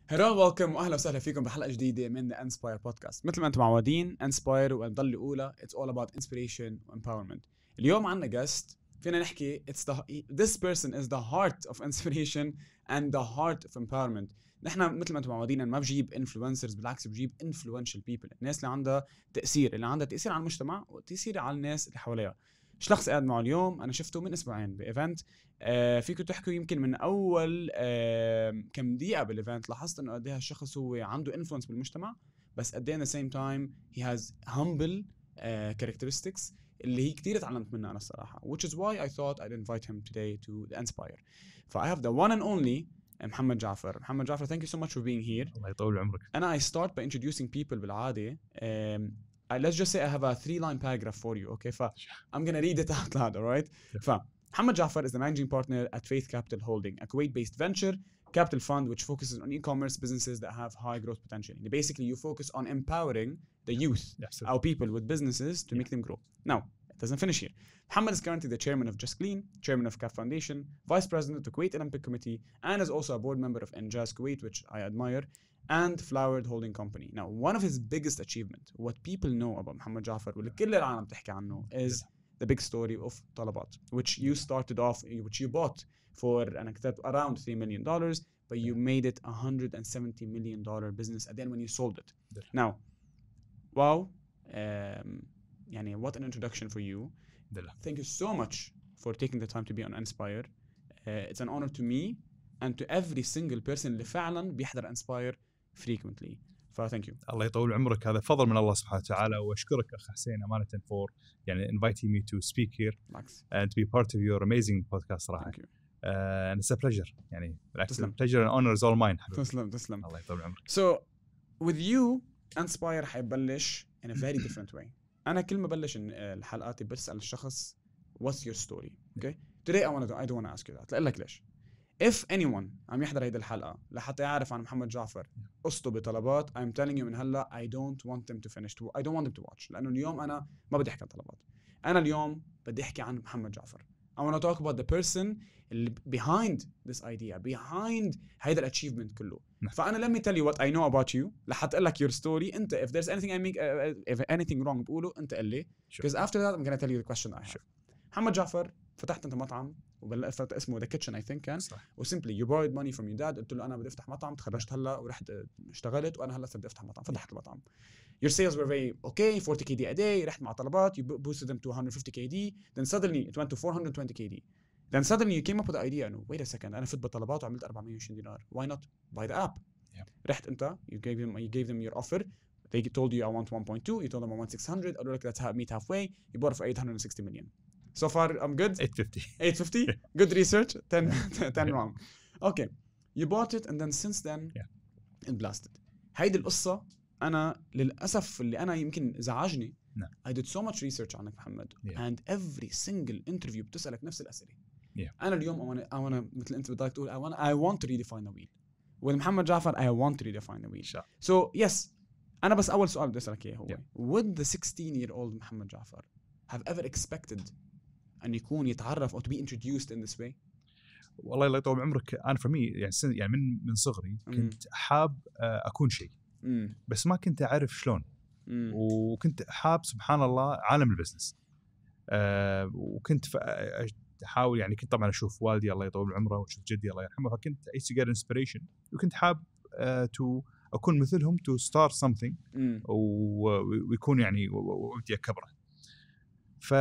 هلو ويلكم واهلا وسهلا فيكم بحلقه جديده من ذا انسباير بودكاست. مثل ما انتم معودين انسباير وبنضل اولى اتس اول اباوت انسبيريشن وامباورمنت. اليوم عندنا جاست فينا نحكي this person is the heart of inspiration and the heart of empowerment. نحن مثل ما انتم معودين ما بجيب انفلونسرز، بالعكس بجيب influential people، الناس اللي عندها تاثير، اللي عندها تاثير على المجتمع وتاثير على الناس اللي حواليها. شخص قاعد معه اليوم انا شفته من اسبوعين بايفنت، فيكم تحكوا يمكن من اول كم دقيقه بالايفنت لاحظت انه قد ايه هالشخص هو عنده انفلونس بالمجتمع، بس قد ايه at the same time he has humble characteristics اللي هي كتير تعلمت منها انا الصراحه, which is why I thought I'd invite him today to the Inspire. ف I have the one and only محمد جعفر. محمد جعفر, thank you so much for being here. الله يطول عمرك. أنا I start by introducing people بالعادة. Let's just say I have a 3-line paragraph for you, okay? I'm gonna read it out loud, alright? Mohammad Jaafar is the managing partner at Faith Capital Holding, a Kuwait-based venture capital fund which focuses on e-commerce businesses that have high growth potential. Basically, you focus on empowering the youth, our people with businesses to make them grow. Now, it doesn't finish here. Mohammad is currently the chairman of Just Clean, chairman of CAF Foundation, vice president of the Kuwait Olympic Committee, and is also a board member of Injaz Kuwait, which I admire, and Flowered Holding Company. Now, one of his biggest achievements, what people know about Mohammad Jaafar, واللي كل العالم تحكي عنه, is the big story of Talabat, which you started off, which you bought for around $3 million, but you made it $170 million business at the end when you sold it. Now, wow, يعني what an introduction for you. Thank you so much for taking the time to be on Inspire. It's an honor to me and to every single person اللي فعلا بيحضر Inspire frequently. Thank you. الله يطول عمرك, هذا فضل من الله سبحانه وتعالى, واشكرك اخ حسين امانه for يعني inviting me to speak here and to be part of your amazing podcast صراحه. And it's a pleasure, يعني بالعكس pleasure and honor is all mine. تسلم الله يطول عمرك. So with you Inspire حيبلش in a very different way. أنا كل ما بلش الحلقات بسأل الشخص what's your story, okay? Today I don't want to ask you that. لأقول لك ليش. If anyone عم يحضر هيدا الحلقة لحتى يعرف عن محمد جعفر قصته بطلبات, I'm telling you من هلا I don't want them to finish I don't want them to watch, لأنه اليوم أنا ما بدي أحكي عن طلبات, أنا اليوم بدي أحكي عن محمد جعفر. I want to talk about the person behind this idea, behind هيدا achievement كله. فأنا let me tell you what I know about you لحتى أقول لك your story. أنت if there's anything I make if anything wrong بقوله أنت قل لي, because after that I'm gonna tell you the question I have. محمد جعفر, فتحت أنت مطعم وبلشت اسمه The Kitchen I think كان, وسيمبلي you borrowed money from your dad. قلت له أنا بدي أفتح مطعم, تخرجت هلا ورحت اشتغلت وأنا هلا بدي أفتح مطعم, فتحت المطعم. Your sales were very okay, 40 KD a day. رحت مع طلبات, you boosted them to 150 KD. Then suddenly it went to 420 KD. Then suddenly you came up with the idea, no, wait a second, أنا فت بطلبات وعملت $420. Why not buy the app? رحت أنت, you gave them your offer. They told you I want 1.2. You told them I want 600. قالوا لك let's meet halfway. You bought it for 860 million. So far I'm good. 850. Good research. 10 wrong. Okay, you bought it and then since then it blasted. هيدي القصة أنا للأسف اللي أنا يمكن زعجني. I did so much research عنك محمد, and every single interview بتسألك نفس الأسئلة. أنا اليوم I wanna مثل أنت بدك تقول I want to redefine the wheel. With محمد جعفر I want to redefine the wheel. So yes, أنا بس أول سؤال بدي أسألك إياه هو would the 16-year-old محمد جعفر have ever expected أن يكون يتعرف أو to be introduced in this way? والله الله يطول عمرك, أنا for me يعني من صغري كنت حاب أكون شيء, بس ما كنت أعرف شلون. وكنت حاب سبحان الله عالم البزنس, وكنت أحاول, يعني كنت طبعا أشوف والدي الله يطول عمره وأشوف جدي الله يرحمه, فكنت I used to get inspiration, وكنت حاب to أكون مثلهم to start something ويكون يعني وأبدي أكبره. ف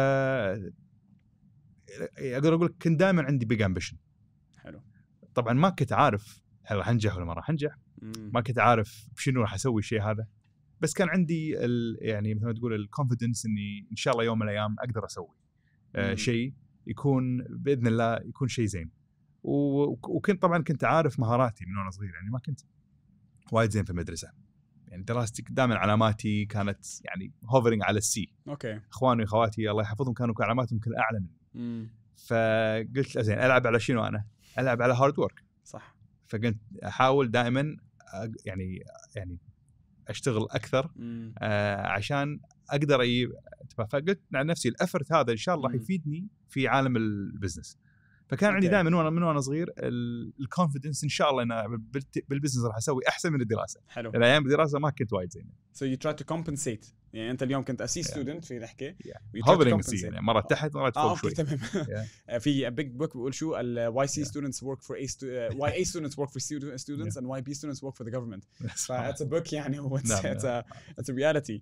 أقدر أقول كنت دائما عندي big ambition. حلو. طبعا ما كنت عارف هل راح أنجح ولا ما راح أنجح, ما كنت عارف بشنو راح أسوي الشيء هذا, بس كان عندي يعني مثل ما تقول الكونفيدنس إني إن شاء الله يوم من الأيام أقدر أسوي شيء يكون بإذن الله يكون شيء زين. وكنت طبعا كنت عارف مهاراتي من وأنا صغير, يعني ما كنت وايد زين في المدرسة, يعني دراستي دائما علاماتي كانت يعني hovering على السي. اوكي. اخواني واخواتي الله يحفظهم كانوا علاماتهم كل اعلى مني. فقلت زين العب على شنو, انا العب على هارد وورك. صح. فقلت احاول دائما يعني اشتغل اكثر عشان اقدر فقلت مع نفسي الافرت هذا ان شاء الله راح يفيدني في عالم البزنس. فكان عندي أوكي. دائما من وانا صغير الكونفيدنس ان شاء الله انا بالبزنس راح اسوي احسن من الدراسه. حلو. لان ايام الدراسه ما كنت وايد زين. So you try to compensate. يعني انت اليوم كنت اسي ستودنت في نحكي هوفرينج سي يعني مره تحت مره فوق شوي. تمام. في big book بيقول شو why C students work for why A students work for students and why B students work for the government. It's a book يعني هو it's a reality.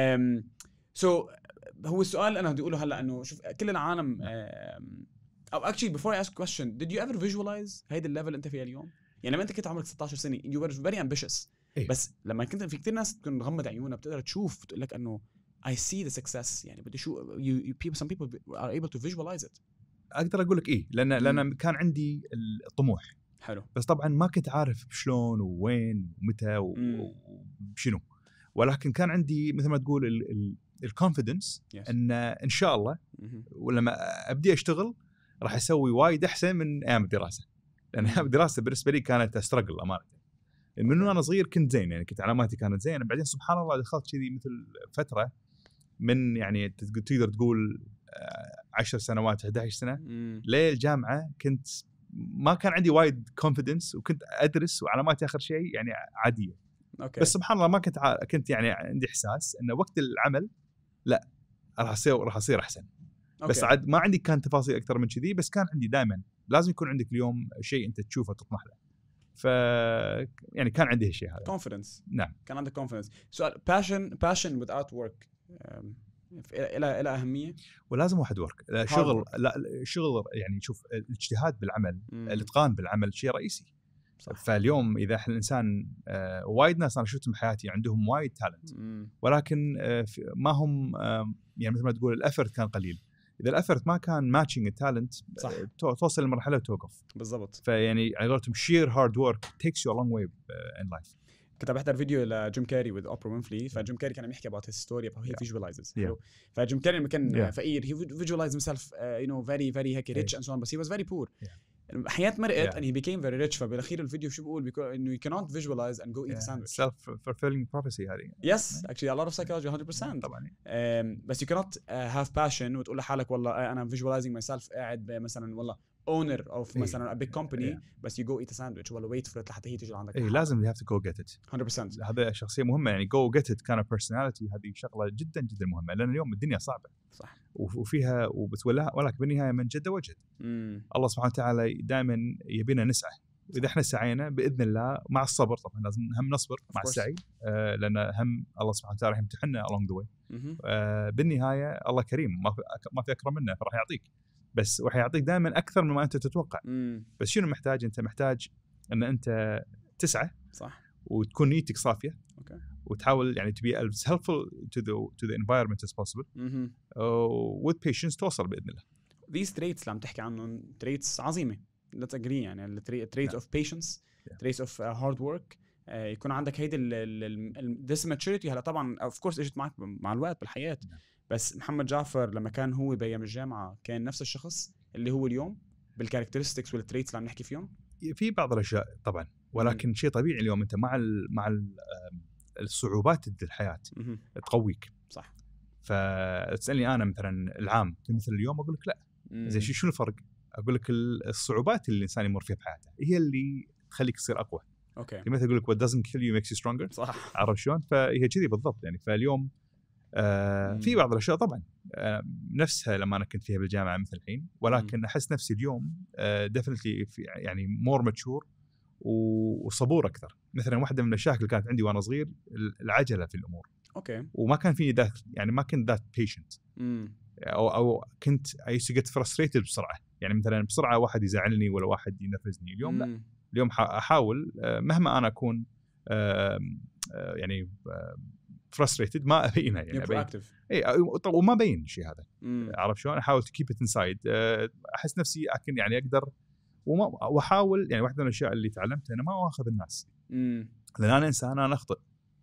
So هو السؤال انا بدي اقوله هلا انه شوف كل العالم او actually before I ask a question did you ever visualize هيدا الليفل انت فيها اليوم؟ يعني لما انت كنت عمرك 16 سنه you were very ambitious. بس لما كنت في كتير ناس تكون مغمض عيونها بتقدر تشوف بتقول لك انه I see the success يعني بدي شو some people are able to visualize it. اقدر اقول لك لان كان عندي الطموح. حلو. بس طبعا ما كنت عارف شلون ووين ومتى وشنو، ولكن كان عندي مثل ما تقول الكونفيدنس ان شاء الله ولما ابدي اشتغل راح اسوي وايد احسن من ايام الدراسه. لان ايام الدراسه بالنسبه لي كانت استرجل امانه. من وانا صغير كنت زين يعني كنت علاماتي كانت زينه، بعدين سبحان الله دخلت كذي مثل فتره من يعني تقدر تقول 10 سنوات 11 سنه للجامعه كنت ما كان عندي وايد كونفيدنس وكنت ادرس وعلاماتي اخر شيء يعني عاديه. أوكي. بس سبحان الله ما كنت يعني عندي احساس ان وقت العمل لا راح اصير احسن. أوكي. بس عاد ما عندي كان تفاصيل اكثر من كذي، بس كان عندي دائما لازم يكون عندك اليوم شيء انت تشوفه تطمح له. ف يعني كان عندي هالشيء هذا confidence. نعم كان عندك confidence. سؤال passion without work إلى أهمية ولازم واحد ورك شغل. لا شغل يعني شوف الاجتهاد بالعمل الاتقان بالعمل شيء رئيسي. صح. فاليوم اذا احنا الانسان وايد ناس انا شفتهم بحياتي عندهم وايد تالنت ولكن ما هم يعني مثل ما تقول الافرت كان قليل. اذا الافرت ما كان ماتشنج التالنت توصل لمرحله وتوقف بالضبط. فيعني على قولتهم sheer hard work takes you a long way in life. كنت بحضر فيديو لجيم كاري with Oprah Winfrey. فجيم كاري كان يحكي about his story of how he visualizes. فجيم كاري لما كان فقير he visualized himself you know very هيك rich and so on but he was very poor. حياة مرقت and he became very rich. فبالأخير الفيديو شو بيقول إنه you cannot visualize and go eat a sandwich. Self-fulfilling prophecy هذه. Yes actually a lot of psychology 100%. طبعا. بس you cannot have passion وتقول لحالك والله أنا visualizing myself قاعد مثلا والله owner of مثلا a big company بس you go eat a sandwich ولا wait for it لحتى هي تيجي لعندك. لازم you have to go get it. 100%. هذا شخصية مهمة يعني go get it kind of personality. هذه شغلة جدا جدا مهمة لأن اليوم الدنيا صعبة. صح. وفيها ولكن بالنهاية من جد وجد. الله سبحانه وتعالى دائما يبينا نسعى. وإذا احنا سعينا بإذن الله مع الصبر طبعا لازم هم نصبر مع السعي لأن هم الله سبحانه وتعالى يمتحننا along the way. بالنهاية الله كريم ما في أكرم منه فراح يعطيك بس راح يعطيك دائما أكثر مما أنت تتوقع. بس شنو محتاج؟ أنت محتاج أن أنت تسعى صح وتكون نيتك صافية. أوكي. وتحاول يعني to be as helpful to the environment as possible. with patience توصل بإذن الله. These traits اللي عم تحكي عنهم traits عظيمة. Let's agree يعني traits of patience, traits of hard work. يكون عندك هيدا this maturity. هلا طبعا of course اجت معك مع الوقت بالحياة. بس محمد جعفر لما كان هو بأيام الجامعة كان نفس الشخص اللي هو اليوم بالكاركترستكس والتريتس اللي عم نحكي فيهم. في بعض الأشياء طبعا ولكن شيء طبيعي اليوم أنت مع الصعوبات الحياة تقويك. صح. فتسألني أنا مثلا العام مثل اليوم أقول لك لا زين شو الفرق؟ أقول لك الصعوبات اللي الإنسان يمر فيها بحياته هي اللي تخليك تصير أقوى. أوكي. مثل أقول لك what doesn't kill you makes you stronger. صح. عرفت شلون؟ فهي كذي بالضبط يعني. فاليوم في بعض الأشياء طبعا نفسها لما أنا كنت فيها بالجامعة مثل الحين ولكن أحس نفسي اليوم definitely يعني more mature وصبور أكثر. مثلا واحدة من المشاكل اللي كانت عندي وأنا صغير العجلة في الأمور. أوكي. وما كان فيني ذات يعني ما كنت ذات patient. أو كنت I used to get frustrated بسرعة. يعني مثلا بسرعة واحد يزعلني ولا واحد ينرفزني. اليوم لا. اليوم أحاول مهما أنا أكون يعني frustrated ما أبينها يعني أبين. وما بين شيء هذا. عارف شلون؟ أحاول to keep it inside. أحس نفسي أكن يعني أقدر وأحاول يعني واحدة من الأشياء اللي تعلمتها أنا ما أخذ الناس. لأن أنا إنسان أنا أخطئ.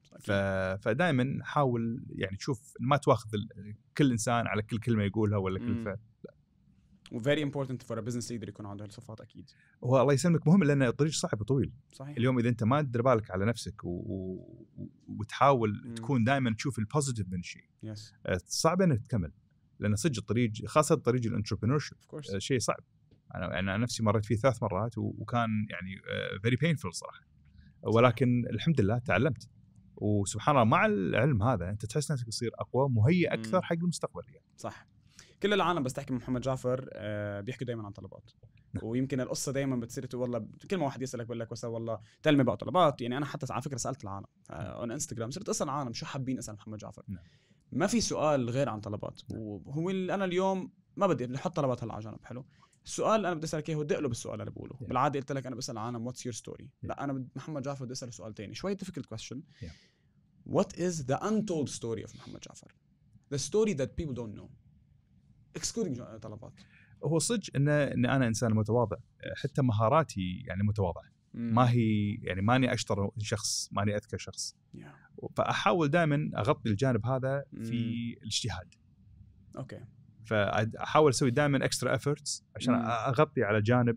فدائما حاول يعني تشوف ما تواخذ كل إنسان على كل كلمة يقولها ولا كل فعل. لا. وvery important for a business leader يكون عنده هالصفات أكيد. هو الله يسلمك مهم لأن الطريق صعب وطويل. صحيح. اليوم إذا أنت ما تدير بالك على نفسك وتحاول تكون دائما تشوف البوزيتيف من الشيء. صعب إنك تكمل لأن صدق الطريق خاصة طريق الانتربرينورشيب شيء صعب. انا نفسي مريت فيه 3 مرات وكان يعني very painful صراحه، ولكن الحمد لله تعلمت. وسبحان الله مع العلم هذا انت تحس نفسك تصير اقوى مهيئ اكثر حق المستقبل يعني. صح. كل العالم بس تحكي مع محمد جعفر بيحكوا دائما عن طلبات. ويمكن القصه دائما بتصير والله كل ما واحد يسالك بقول لك والله تلمي بقى طلبات. يعني انا حتى على فكره سالت العالم on انستغرام، صرت اسال العالم شو حابين اسال محمد جعفر. ما في سؤال غير عن طلبات. وهو انا اليوم ما بدي نحط طلبات هلا على جنب. حلو. السؤال انا بدي اسالك اياه هو دق له بالسؤال اللي بقوله. بالعاده قلت لك انا بسال العالم واتس يور ستوري. لا انا محمد جعفر بدي اساله سؤال ثاني شوي difficult question. What is the untold story of محمد جعفر? The story that people don't know. excluding طلبات. هو صدق ان انا انسان متواضع، حتى مهاراتي يعني متواضعه. ما هي يعني ماني اشطر شخص، ماني اذكى شخص. فاحاول دائما اغطي الجانب هذا في الاجتهاد. اوكي. فاحاول اسوي دائما اكسترا efforts عشان اغطي على جانب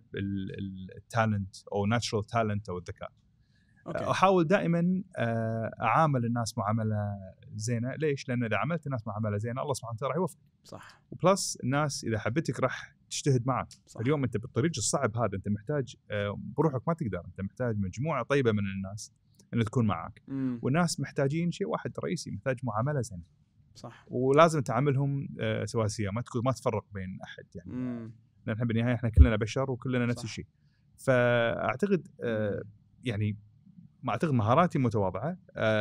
التالنت او ناتشرال تالنت او الذكاء. احاول دائما اعامل الناس معامله زينه. ليش؟ لان اذا عملت الناس معامله زينه الله سبحانه وتعالى راح يوفقك. صح. وبلس الناس اذا حبتك راح تجتهد معك. اليوم انت بالطريق الصعب هذا انت محتاج بروحك ما تقدر، انت محتاج مجموعه طيبه من الناس ان تكون معك. والناس محتاجين شيء واحد رئيسي، محتاج معامله زينه. صح. ولازم تعاملهم سواسيه، ما تفرق بين احد يعني. لان بالنهايه احنا كلنا بشر وكلنا نفس الشيء. فاعتقد يعني ما اعتقد مهاراتي متواضعه،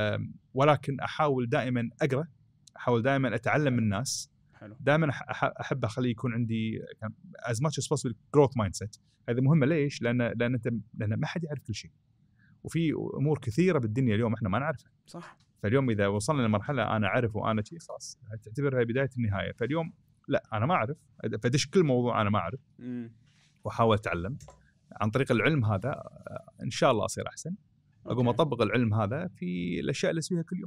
ولكن احاول دائما اقرا، احاول دائما اتعلم من الناس. دائما احب اخلي يكون عندي as much as possible growth mindset. هذا مهمه. ليش؟ لان ما حد يعرف كل شيء، وفي امور كثيره بالدنيا اليوم احنا ما نعرفها. صح. فاليوم اذا وصلنا لمرحله انا اعرف وانا شيء خلاص تعتبرها بدايه النهايه. فاليوم لا انا ما اعرف، فدش كل موضوع انا ما اعرف واحاول اتعلم عن طريق العلم هذا. ان شاء الله اصير احسن، اقوم اطبق العلم هذا في الاشياء اللي اسويها كل يوم.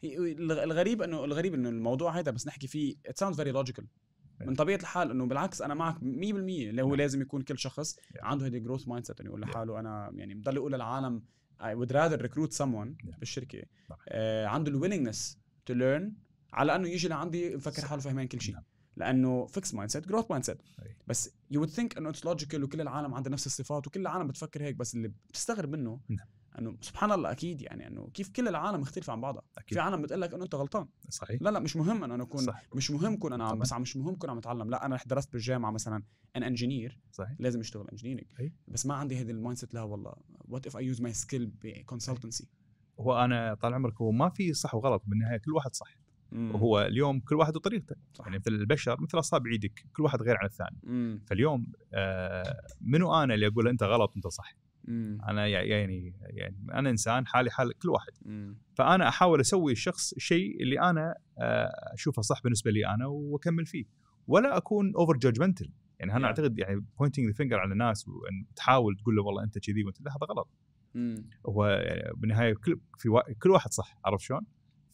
الغريب انه الموضوع هذا بس نحكي فيه it sounds very logical. من طبيعه الحال انه بالعكس انا معك 100% اللي هو لازم يكون كل شخص عنده هذه جروث مايند سيت، انه يقول لحاله انا يعني بضل يقول للعالم I would rather recruit someone بالشركه عنده الويلينجنس تو ليرن على انه يجي لعندي مفكر حاله فهمان كل شيء. لانه فيكس مايند سيت جروث مايند سيت. بس you would think انه it's logical وكل العالم عندها نفس الصفات وكل العالم بتفكر هيك. بس اللي بتستغرب منه انه سبحان الله اكيد يعني انه كيف كل العالم مختلفه عن بعضها. في عالم بتقول لك انه انت غلطان. صحيح. لا مش مهم انه انا اكون مش مهم كون انا بس مش مهم كون عم اتعلم. لا انا درست بالجامعه مثلا ان انجينير لازم اشتغل انجينيرنج. بس ما عندي هذه المايند سيت. لا والله وات اف اي يوز ماي سكيل بكونسلتنسي. هو انا طال عمرك هو ما في صح وغلط، بالنهايه كل واحد صح. وهو اليوم كل واحد وطريقته. يعني مثل البشر مثل اصابع ايدك كل واحد غير عن الثاني. فاليوم منو انا اللي اقول انت غلط وانت صح؟ انا يعني انا انسان حالي حال كل واحد. فانا احاول اسوي الشيء اللي انا اشوفه صح بالنسبه لي انا واكمل فيه، ولا اكون اوفر جادجمنتال. يعني انا اعتقد يعني بوينتينج ذا فينجر على الناس وان تحاول تقول له والله انت كذي وانت لا، هذا غلط. هو يعني بالنهايه كل واحد صح. عرفت شلون؟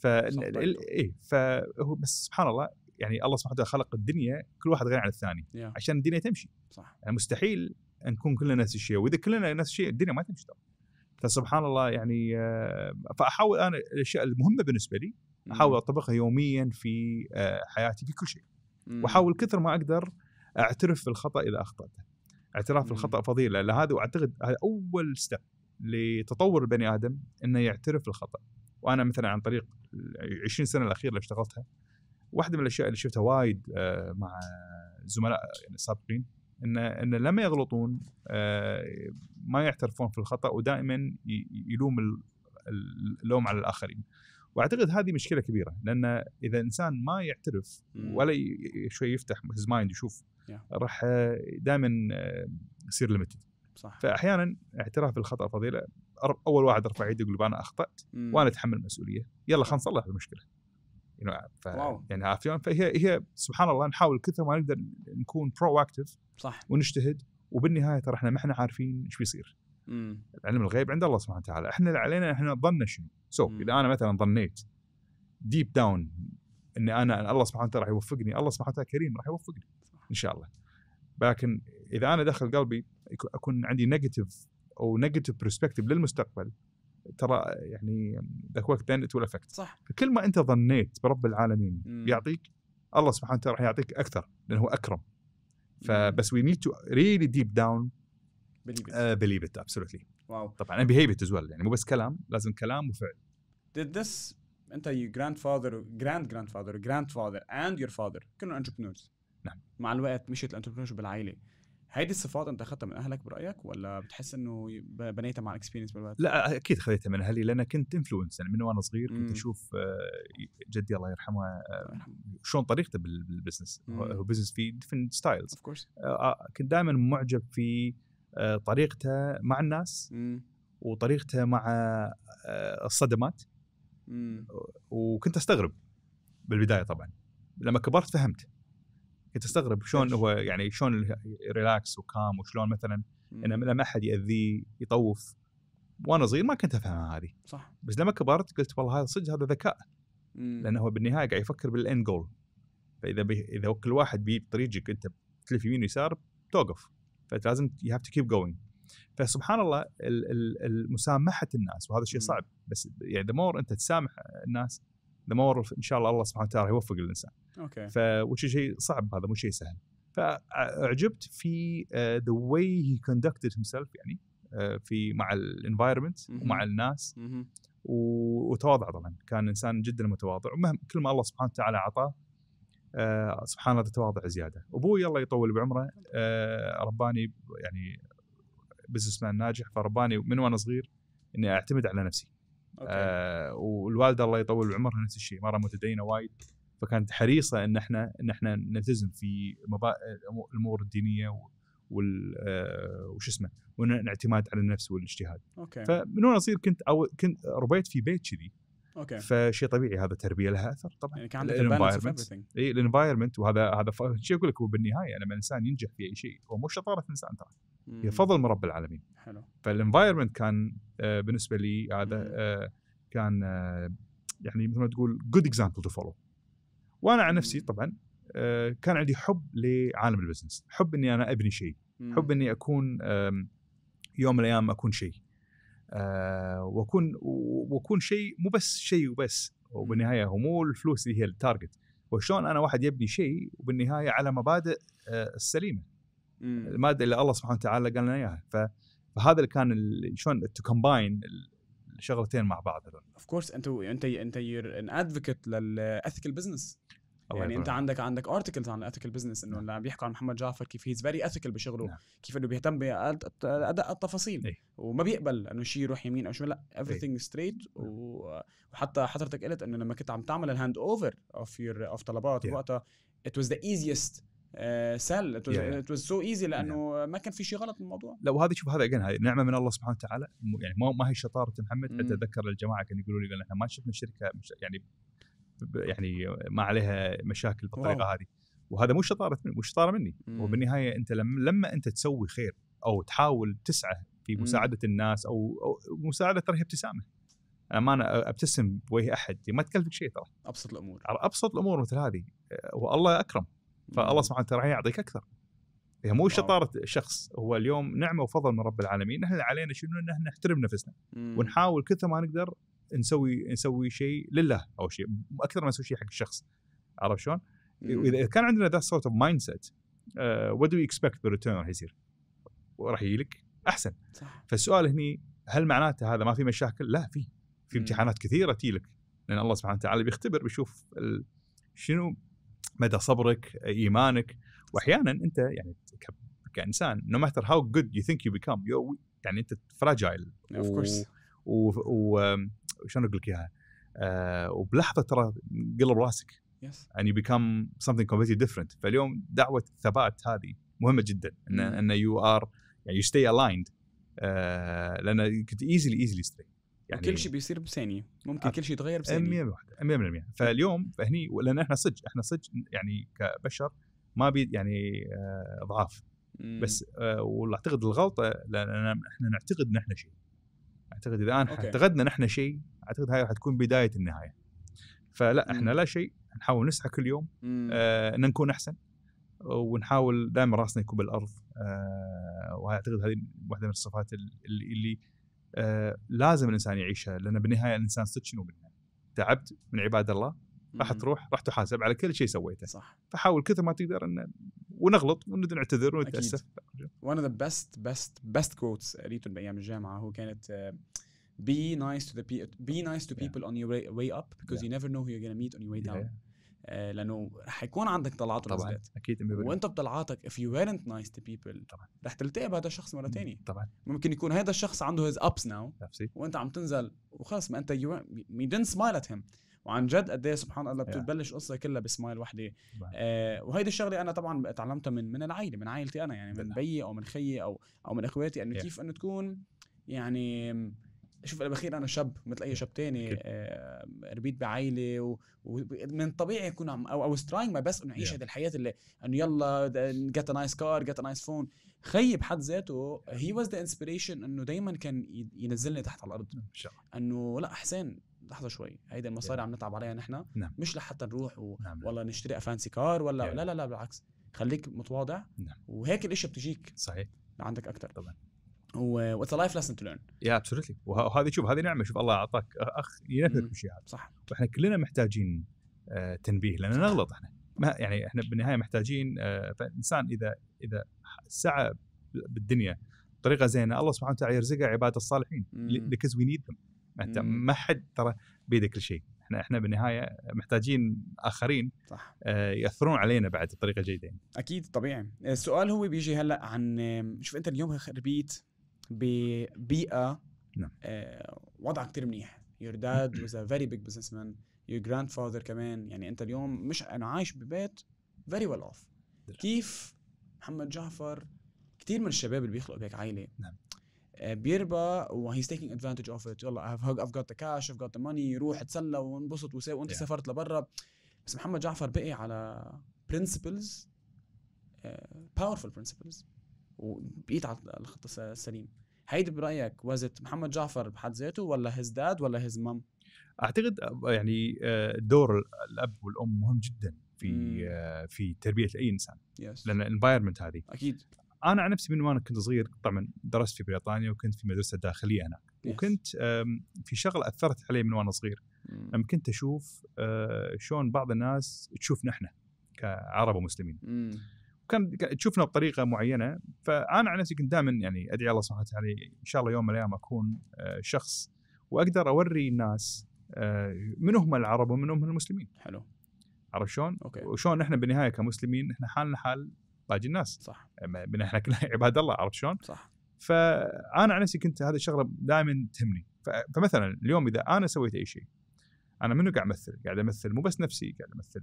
فهو بس سبحان الله يعني الله سبحانه وتعالى خلق الدنيا كل واحد غير عن الثاني عشان الدنيا تمشي. صح. يعني مستحيل ان نكون كلنا نفس الشيء، واذا كلنا نفس الشيء الدنيا ما تمشي. فسبحان الله يعني فاحاول انا الاشياء المهمه بالنسبه لي احاول اطبقها يوميا في حياتي في كل شيء. واحاول كثر ما اقدر اعترف بالخطا اذا اخطأته. اعتراف بالخطا فضيله. لهذا واعتقد هذا اول ستيب لتطور البني ادم انه يعترف بالخطا. وانا مثلا عن طريق 20 سنه الاخيره اللي اشتغلتها، واحده من الاشياء اللي شفتها وايد مع زملاء يعني سابقين ان لما يغلطون ما يعترفون في الخطا ودائما يلوم اللوم على الاخرين. واعتقد هذه مشكله كبيره، لان اذا انسان ما يعترف ولا شوي يفتح هيز مايند يشوف راح دائما يصير ليميتد. صح. فاحيانا اعتراف بالخطا فضيله. اول واحد رفع يده يقول انا اخطات وانا اتحمل المسؤوليه، يلا خلينا نصلح المشكله. يعني عارفين. فهي سبحان الله نحاول كثر ما نقدر نكون برو اكتيف. صح. ونجتهد. وبالنهايه ترى احنا ما احنا عارفين ايش بيصير. علم الغيب عند الله سبحانه وتعالى. احنا اللي علينا احنا ظننا شنو. اذا انا مثلا ظنيت ديب داون ان انا الله سبحانه وتعالى راح يوفقني، الله سبحانه وتعالى كريم راح يوفقني ان شاء الله. لكن اذا انا داخل قلبي اكون عندي نيجاتيف برسبكتيف للمستقبل، ترى يعني ذاك وقت then it will affect. صح. فكل ما انت ظنيت برب العالمين بيعطيك، الله سبحانه وتعالى راح يعطيك اكثر لانه هو اكرم. فبس we need to really deep down believe it absolutely. واو. طبعا and behave it as well. يعني مو بس كلام، لازم كلام وفعل. Did this انت your grandfather and your father كانوا entrepreneurs. نعم. مع الوقت مشيت الانتربرنور بالعائله، هيدي الصفات انت اخذتها من اهلك برايك ولا بتحس انه بنيتها مع الاكسبيرينس بالوقت؟ لا اكيد خذيتها من اهلي، لان كنت انفلونس يعني من وانا صغير. كنت اشوف جدي الله يرحمه شلون طريقته بالبزنس. هو بزنس فيه ديفرنت ستايلز. كنت دائما معجب في طريقته مع الناس وطريقته مع الصدمات. وكنت استغرب بالبدايه، طبعا لما كبرت فهمت. كنت استغرب شلون هو يعني شلون ريلاكس وكام، وشلون مثلا انه لما احد ياذيه يطوف. وانا صغير ما كنت افهمها هذه صح، بس لما كبرت قلت والله هذا صدق، هذا ذكاء. لانه هو بالنهايه قاعد يفكر بالاند جول. فاذا اذا كل واحد بطريقك انت تلف يمين ويسار توقف، فلازم you have to keep going. فسبحان الله المسامحه الناس، وهذا شيء صعب، بس يعني the more انت تسامح الناس the more ان شاء الله سبحانه وتعالى يوفق الانسان. وش شيء صعب، هذا مو شيء سهل. فاعجبت في the way he conducted himself يعني في مع الانفايرمنت ومع الناس. وتواضع طبعا، كان انسان جدا متواضع، ومهما كل ما الله سبحانه وتعالى اعطاه سبحان الله تواضع زياده. ابوي الله يطول بعمره رباني يعني بزنس مان ناجح، فرباني من وانا صغير اني اعتمد على نفسي. والوالده الله يطول بعمرها نفس الشيء، مره متدينه وايد، فكانت حريصه ان احنا نلتزم في الامور الدينيه وش اسمه، والاعتماد على النفس والاجتهاد. فمن وانا صغير كنت ربيت في بيت كذي. فشيء طبيعي، هذا تربيه لها اثر طبعا. يعني كان عندك الانفايرمنت. اي الانفايرمنت، وهذا شيء اقول لك، هو بالنهايه لما الانسان ينجح في اي شيء هو مو شطاره الانسان ترى، هي فضل من رب العالمين. حلو. فالانفايرمنت كان بالنسبه لي هذا كان يعني مثل ما تقول good example to follow. وانا عن نفسي طبعا كان عندي حب لعالم البزنس، حب اني انا ابني شيء، حب اني اكون يوم من الايام اكون شيء، واكون شيء، مو بس شيء وبس. وبالنهايه هو مو الفلوس اللي هي التارجت، وشلون انا واحد يبني شيء وبالنهايه على مبادئ السليمه، الماده اللي الله سبحانه وتعالى قال لنا اياها. فهذا اللي كان شلون تو كومباين الشغلتين مع بعض. اوف كورس انت يور ان ادفوكيت للاثيكال بزنس. يعني انت عندك ارتكلز عن الاثيكال بزنس، انه اللي عم بيحكوا عن محمد جعفر كيف هيز فيري اثيكال بشغله. كيف انه بيهتم باداء التفاصيل وما بيقبل انه شيء يروح يمين او شمال، لا everything straight. وحتى حضرتك قلت انه لما كنت عم تعمل الهاند اوفر اوف طلبات وقتها it was the easiest sell. it was so easy لانه ما كان في شيء غلط بالموضوع. لا، وهذه شوف، هذا هاي نعمه من الله سبحانه وتعالى. يعني ما هي شطاره محمد. حتى اتذكر الجماعه كانوا يقولوا لي احنا ما شفنا شركه يعني ما عليها مشاكل بالطريقه هذه. وهذا مو شطاره مني. وبالنهايه انت لما انت تسوي خير او تحاول تسعى في مساعده الناس او مساعده، ترى هي ابتسامه. انا ابتسم بوجه احد ما تكلفك شيء، ترى ابسط الامور مثل هذه. والله اكرم، فالله سبحانه وتعالى يعطيك اكثر. هي مو شطاره شخص، هو اليوم نعمه وفضل من رب العالمين. نحن علينا شنو؟ ان احنا نحترم نفسنا ونحاول كثر ما نقدر نسوي شيء لله، او شيء اكثر ما نسوي شيء حق الشخص. عرف شلون؟ واذا كان عندنا that sort of mindset what do we expect the return راح يصير، وراح يجيلك احسن. صح. فالسؤال هني، هل معناته هذا ما في مشاكل؟ لا، في امتحانات كثيره تجيلك، لان الله سبحانه وتعالى بيختبر، بيشوف شنو مدى صبرك، ايمانك. واحيانا انت يعني كانسان no matter how good you think you become يعني انت fragile. وشلون اقول لك اياها، وبلحظه ترى قلب راسك and you become something completely different. فاليوم دعوه الثبات هذه مهمه جدا، ان you are يعني you stay aligned، لان كنت easily stay. يعني كل شيء بيصير بثانيه، ممكن كل شيء يتغير بثانيه 100%. فاليوم فهني لان احنا صدق يعني كبشر ما بي يعني ضعاف بس. والله اعتقد الغلطه لان احنا نعتقد ان احنا شيء. اعتقد اذا اعتقدنا ان احنا شيء، اعتقد هاي راح تكون بدايه النهايه. فلا، احنا لا شيء، نحاول نسعى كل يوم ان نكون احسن، ونحاول دائما راسنا يكون بالارض. واعتقد هذه واحده من الصفات اللي لازم الانسان يعيشها، لان بالنهايه الانسان صدق شنو بالنهايه تعبت من عباد الله، راح تروح راح تحاسب على كل شيء سويته. صح. فحاول كثر ما تقدر ان ونغلط ونعتذر ونتاسف. one of the best quotes قريته بأيام الجامعة هو كانت be nice to people on your way up because you never know who you're gonna meet on your way down. لأنه حيكون عندك طلعات ونزلات أكيد وأنت بطلعاتك if you weren't nice to people طبعا رح تلتقي بهذا الشخص مرة تانية. طبعا ممكن يكون هذا الشخص عنده his ups now نفسي. وأنت عم تنزل وخلص ما أنت you didn't smile at him. وعن جد قد ايه سبحان الله بتبلش قصه كلها بسمايل وحده. وهيدي الشغله انا طبعا تعلمتها من العائله، من عائلتي انا يعني من بيي او من خيي او من اخواتي انه كيف انه تكون يعني شوف بالاخير انا شاب مثل اي شاب تاني ربيت بعائله ومن طبيعي يكون او ستراينج ما بس انه اعيش هذه الحياه اللي انه يلا get a nice car get a nice phone. خيي بحد ذاته he was the inspiration انه دايما كان ينزلني تحت على الارض انه لا حسين لحظه شوي هيدا المصاري عم نتعب عليها نحن مش لحتى نروح والله نشتري افانسي كار ولا لا بالعكس خليك متواضع وهيك الاشياء بتجيك صحيح عندك اكثر طبعا. واتس لايف ليسن تو ليرن. يا ابسولوتلي. وهذه شوف هذه نعمه. شوف الله اعطاك اخ ينفذ بشيء صح. واحنا كلنا محتاجين تنبيه لان نغلط احنا ما يعني احنا بالنهايه محتاجين فالانسان اذا سعى بالدنيا بطريقه زينه الله سبحانه وتعالى يرزقه عباده الصالحين because we need them. انت ما حد ترى بيدك كل شيء. احنا بالنهايه محتاجين اخرين صح. ياثرون علينا بعد بطريقه جيده. اكيد طبيعي. السؤال هو بيجي هلا عن شوف انت اليوم ربيت ببيئه وضعها كتير منيح. your dad was a very big businessman, your grandfather كمان يعني انت اليوم مش انا عايش ببيت very well off. كيف محمد جعفر كتير من الشباب اللي بيخلقوا بهيك عائله بيربى و he's taking advantage of it. يلا I've got the cash, I've got the money, يروح يتسلى وانبسط وساوي وانت سافرت لبرا. بس محمد جعفر بقي على principles powerful principles وبقيت على الخط السليم. هيدي برأيك وزت محمد جعفر بحد ذاته ولا his dad ولا his mom؟ أعتقد يعني دور الأب والأم مهم جدا في تربية أي إنسان. لأن الانفايرمنت هذه أكيد. أنا عن نفسي من وأنا كنت صغير طبعا درست في بريطانيا وكنت في مدرسة داخلية هناك وكنت في شغلة أثرت علي من وأنا صغير لما كنت أشوف شلون بعض الناس تشوفنا إحنا كعرب ومسلمين وكان تشوفنا بطريقة معينة. فأنا عن نفسي كنت دائما يعني أدعي الله سبحانه وتعالى إن شاء الله يوم من الأيام أكون شخص وأقدر أوري الناس منهم العرب ومنهم المسلمين. حلو. عرف شلون؟ وشلون إحنا بالنهاية كمسلمين إحنا حالنا حال باقي الناس صح. احنا كلنا عباد الله. عرفت شلون؟ صح. فانا عن نفسي كنت هذه الشغله دائما تهمني. فمثلا اليوم اذا انا سويت اي شيء انا منو قاعد امثل مو بس نفسي قاعد امثل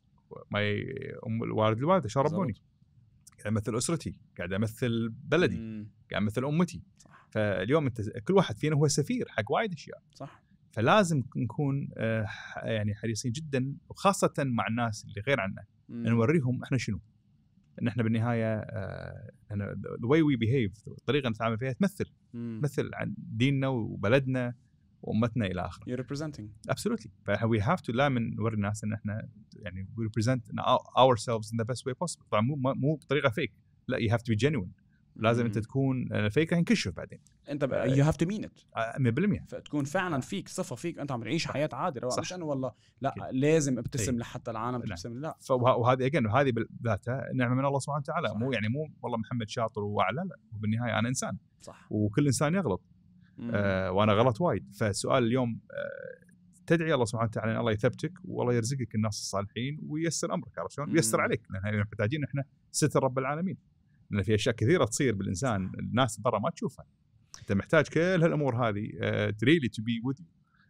الوالد الوالده شربوني قاعد امثل اسرتي قاعد امثل بلدي قاعد امثل امتي صح. فاليوم انت كل واحد فينا هو سفير حق وايد اشياء صح. فلازم نكون يعني حريصين جدا وخاصه مع الناس اللي غير عنا نوريهم احنا شنو. ان احنا بالنهايه the way we behave الطريقه اللي نتعامل فيها تمثل عن ديننا وبلدنا وامتنا الى اخره. You're representing. Absolutely. ف we have to دائما نوري الناس ان احنا يعني we represent ourselves in the best way possible. طبعا مو بطريقه فيك لا you have to be genuine. لازم انت تكون فيك هينكشف بعدين. انت you have to mean it 100%. فتكون فعلا فيك صفه فيك انت عم تعيش حياه عادله مش انه والله لا لازم ابتسم لحتى العالم تبتسم لا. وهذه again وهذه ذاتها نعمه من الله سبحانه وتعالى. صح. مو والله محمد شاطر واعلى لا وبالنهايه انا انسان صح. وكل انسان يغلط وانا غلط وايد. فالسؤال اليوم تدعي الله سبحانه وتعالى ان الله يثبتك والله يرزقك الناس الصالحين وييسر امرك. عرفت شلون؟ وييسر عليك لان محتاجين احنا ستر رب العالمين. لأن في أشياء كثيرة تصير بالإنسان الناس برا ما تشوفها. أنت محتاج كل هالأمور هذه really to be with you.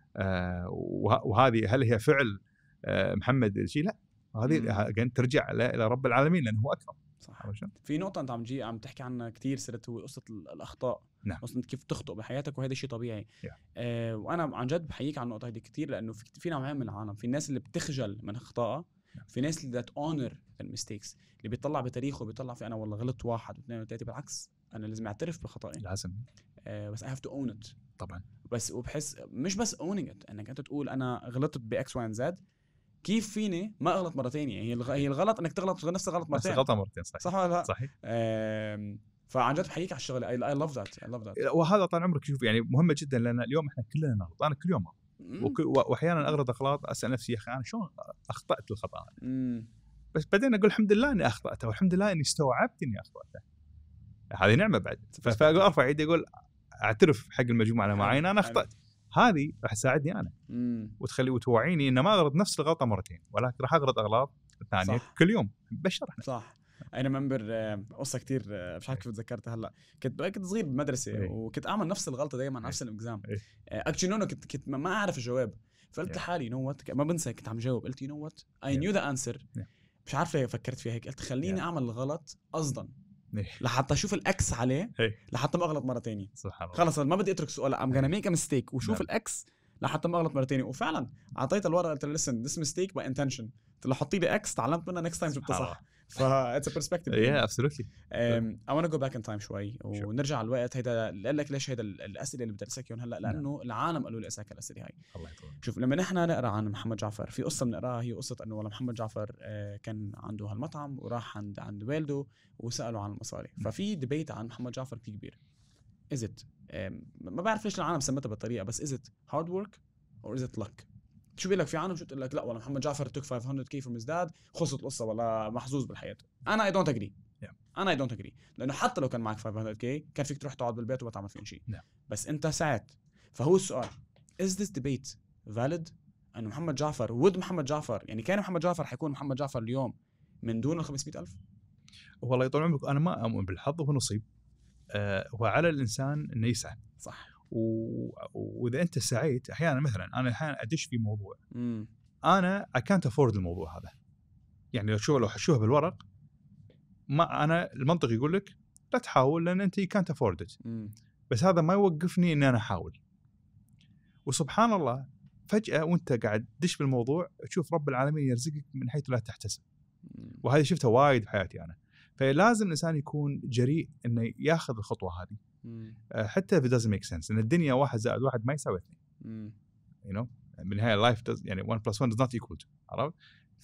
وهذه هل هي فعل محمد شيء؟ لا. هذه ترجع إلى رب العالمين لأنه هو أكرم. صح. في نقطة أنت عم تحكي عنها كتير صرت هو قصة الأخطاء. نعم. قصة كيف تخطئ بحياتك وهذا شيء طبيعي. وأنا عن جد بحييك على النقطة هذه كتير لأنه في نوعين من العالم. في الناس اللي بتخجل من أخطائها. في ناس اللي honor الميستيكس اللي بيطلع بتاريخه بيطلع في أنا والله غلطت 1 و2 و3. بالعكس أنا لازم أعترف بخطئي لازم بس I have to own it طبعا. بس وبحس مش بس owning it انك انت تقول انا غلطت باكس واي زد كيف فيني ما اغلط مره ثانيه. هي الغلط انك تغلط نفس الغلط مرتين. صحيح. صح ولا لا؟ صحيح. فعن جد بحييك على الشغله. I love that. وهذا طال عمرك شوف يعني مهمه جدا لان اليوم احنا كلنا نغلط. انا كل يوم واحيانا اغلط اغلاط اسال نفسي يا اخي انا شلون اخطات الخطا بس بعدين اقول الحمد لله اني اخطات والحمد لله اني استوعبت اني اخطات. هذه نعمه بعد. فاقول ارفع يدي اقول اعترف حق المجموعه على معينه انا اخطات، هذه راح تساعدني انا وتخلي وتوعيني ان ما اغلط نفس الغلطه مرتين، ولكن راح اغلط اغلاط ثانيه كل يوم. بشر احنا. صح. انا منبر قصه كتير مش عارف كيف تذكرتها هلا. كنت صغير بالمدرسه وكنت اعمل نفس الغلطه دائما نفس الاكزام. اكشلي كنت ما اعرف الجواب، فقلت لحالي نو وات، ما بنسى كنت عم جاوب، قلت نو وات اي نيو ذا انسر. مش عارفه فكرت فيها هيك، قلت خليني اعمل الغلط قصدا لحتى اشوف الاكس عليه لحتى ما اغلط مره ثانيه. خلص ما بدي اترك سؤال، ام غانا ميك ا ميستيك وشوف الاكس لحتى ما اغلط مره ثانيه. وفعلا اعطيت الورقه قلت له listen this mistake by intention، قلت له حطي لي اكس تعلمت منها next time جبتها صح. ف it's a perspective. yeah absolutely. I want to go back in time شوي ونرجع على الوقت. هيدا قال لك ليش هيدا الاسئله اللي بدي اسالك اياهم هلا، لانه العالم قالوا لي اسالك الاسئله هاي. الله يطول. شوف لما نحن نقرا عن محمد جعفر في قصه بنقراها، هي قصه انه والله محمد جعفر كان عنده هالمطعم وراح عند والده وسالوا عن المصاري. ففي ديبيت عن محمد جعفر كتير كبير. is it ما بعرف ليش العالم سمتها بالطريقه، بس is it hard work or is it luck؟ شو بيقول لك في عالم شو تقول لك لا والله محمد جعفر took 500k from his dad خلصت القصه ولا محظوظ بالحياه. انا I don't agree. انا I don't agree، لانه حتى لو كان معك 500k كان فيك تروح تقعد بالبيت وما تعمل فيهم شيء. بس انت ساعت. فهو السؤال is this debate valid؟ انه محمد جعفر محمد جعفر يعني كان محمد جعفر حيكون محمد جعفر اليوم من دون ال 500,000؟ والله يطول عمرك انا ما اؤمن بالحظ ونصيب. هو على الانسان انه يسعى. صح. واذا انت سعيت احيانا، مثلا انا احيانا ادش في موضوع انا I can't afford الموضوع هذا، يعني لو حشوها بالورق ما انا المنطق يقول لك لا تحاول لان انت you can't afford it. بس هذا ما يوقفني ان انا احاول. وسبحان الله فجأة وانت قاعد تدش بالموضوع تشوف رب العالمين يرزقك من حيث لا تحتسب. وهذه شفتها وايد بحياتي انا. فلازم الانسان يكون جريء انه ياخذ الخطوه هذه حتى if it doesn't make sense. ان الدنيا 1 زائد 1 ما يساوي 2 you know بالنهايه life does يعني 1 plus 1 does not equal 2. عرفت؟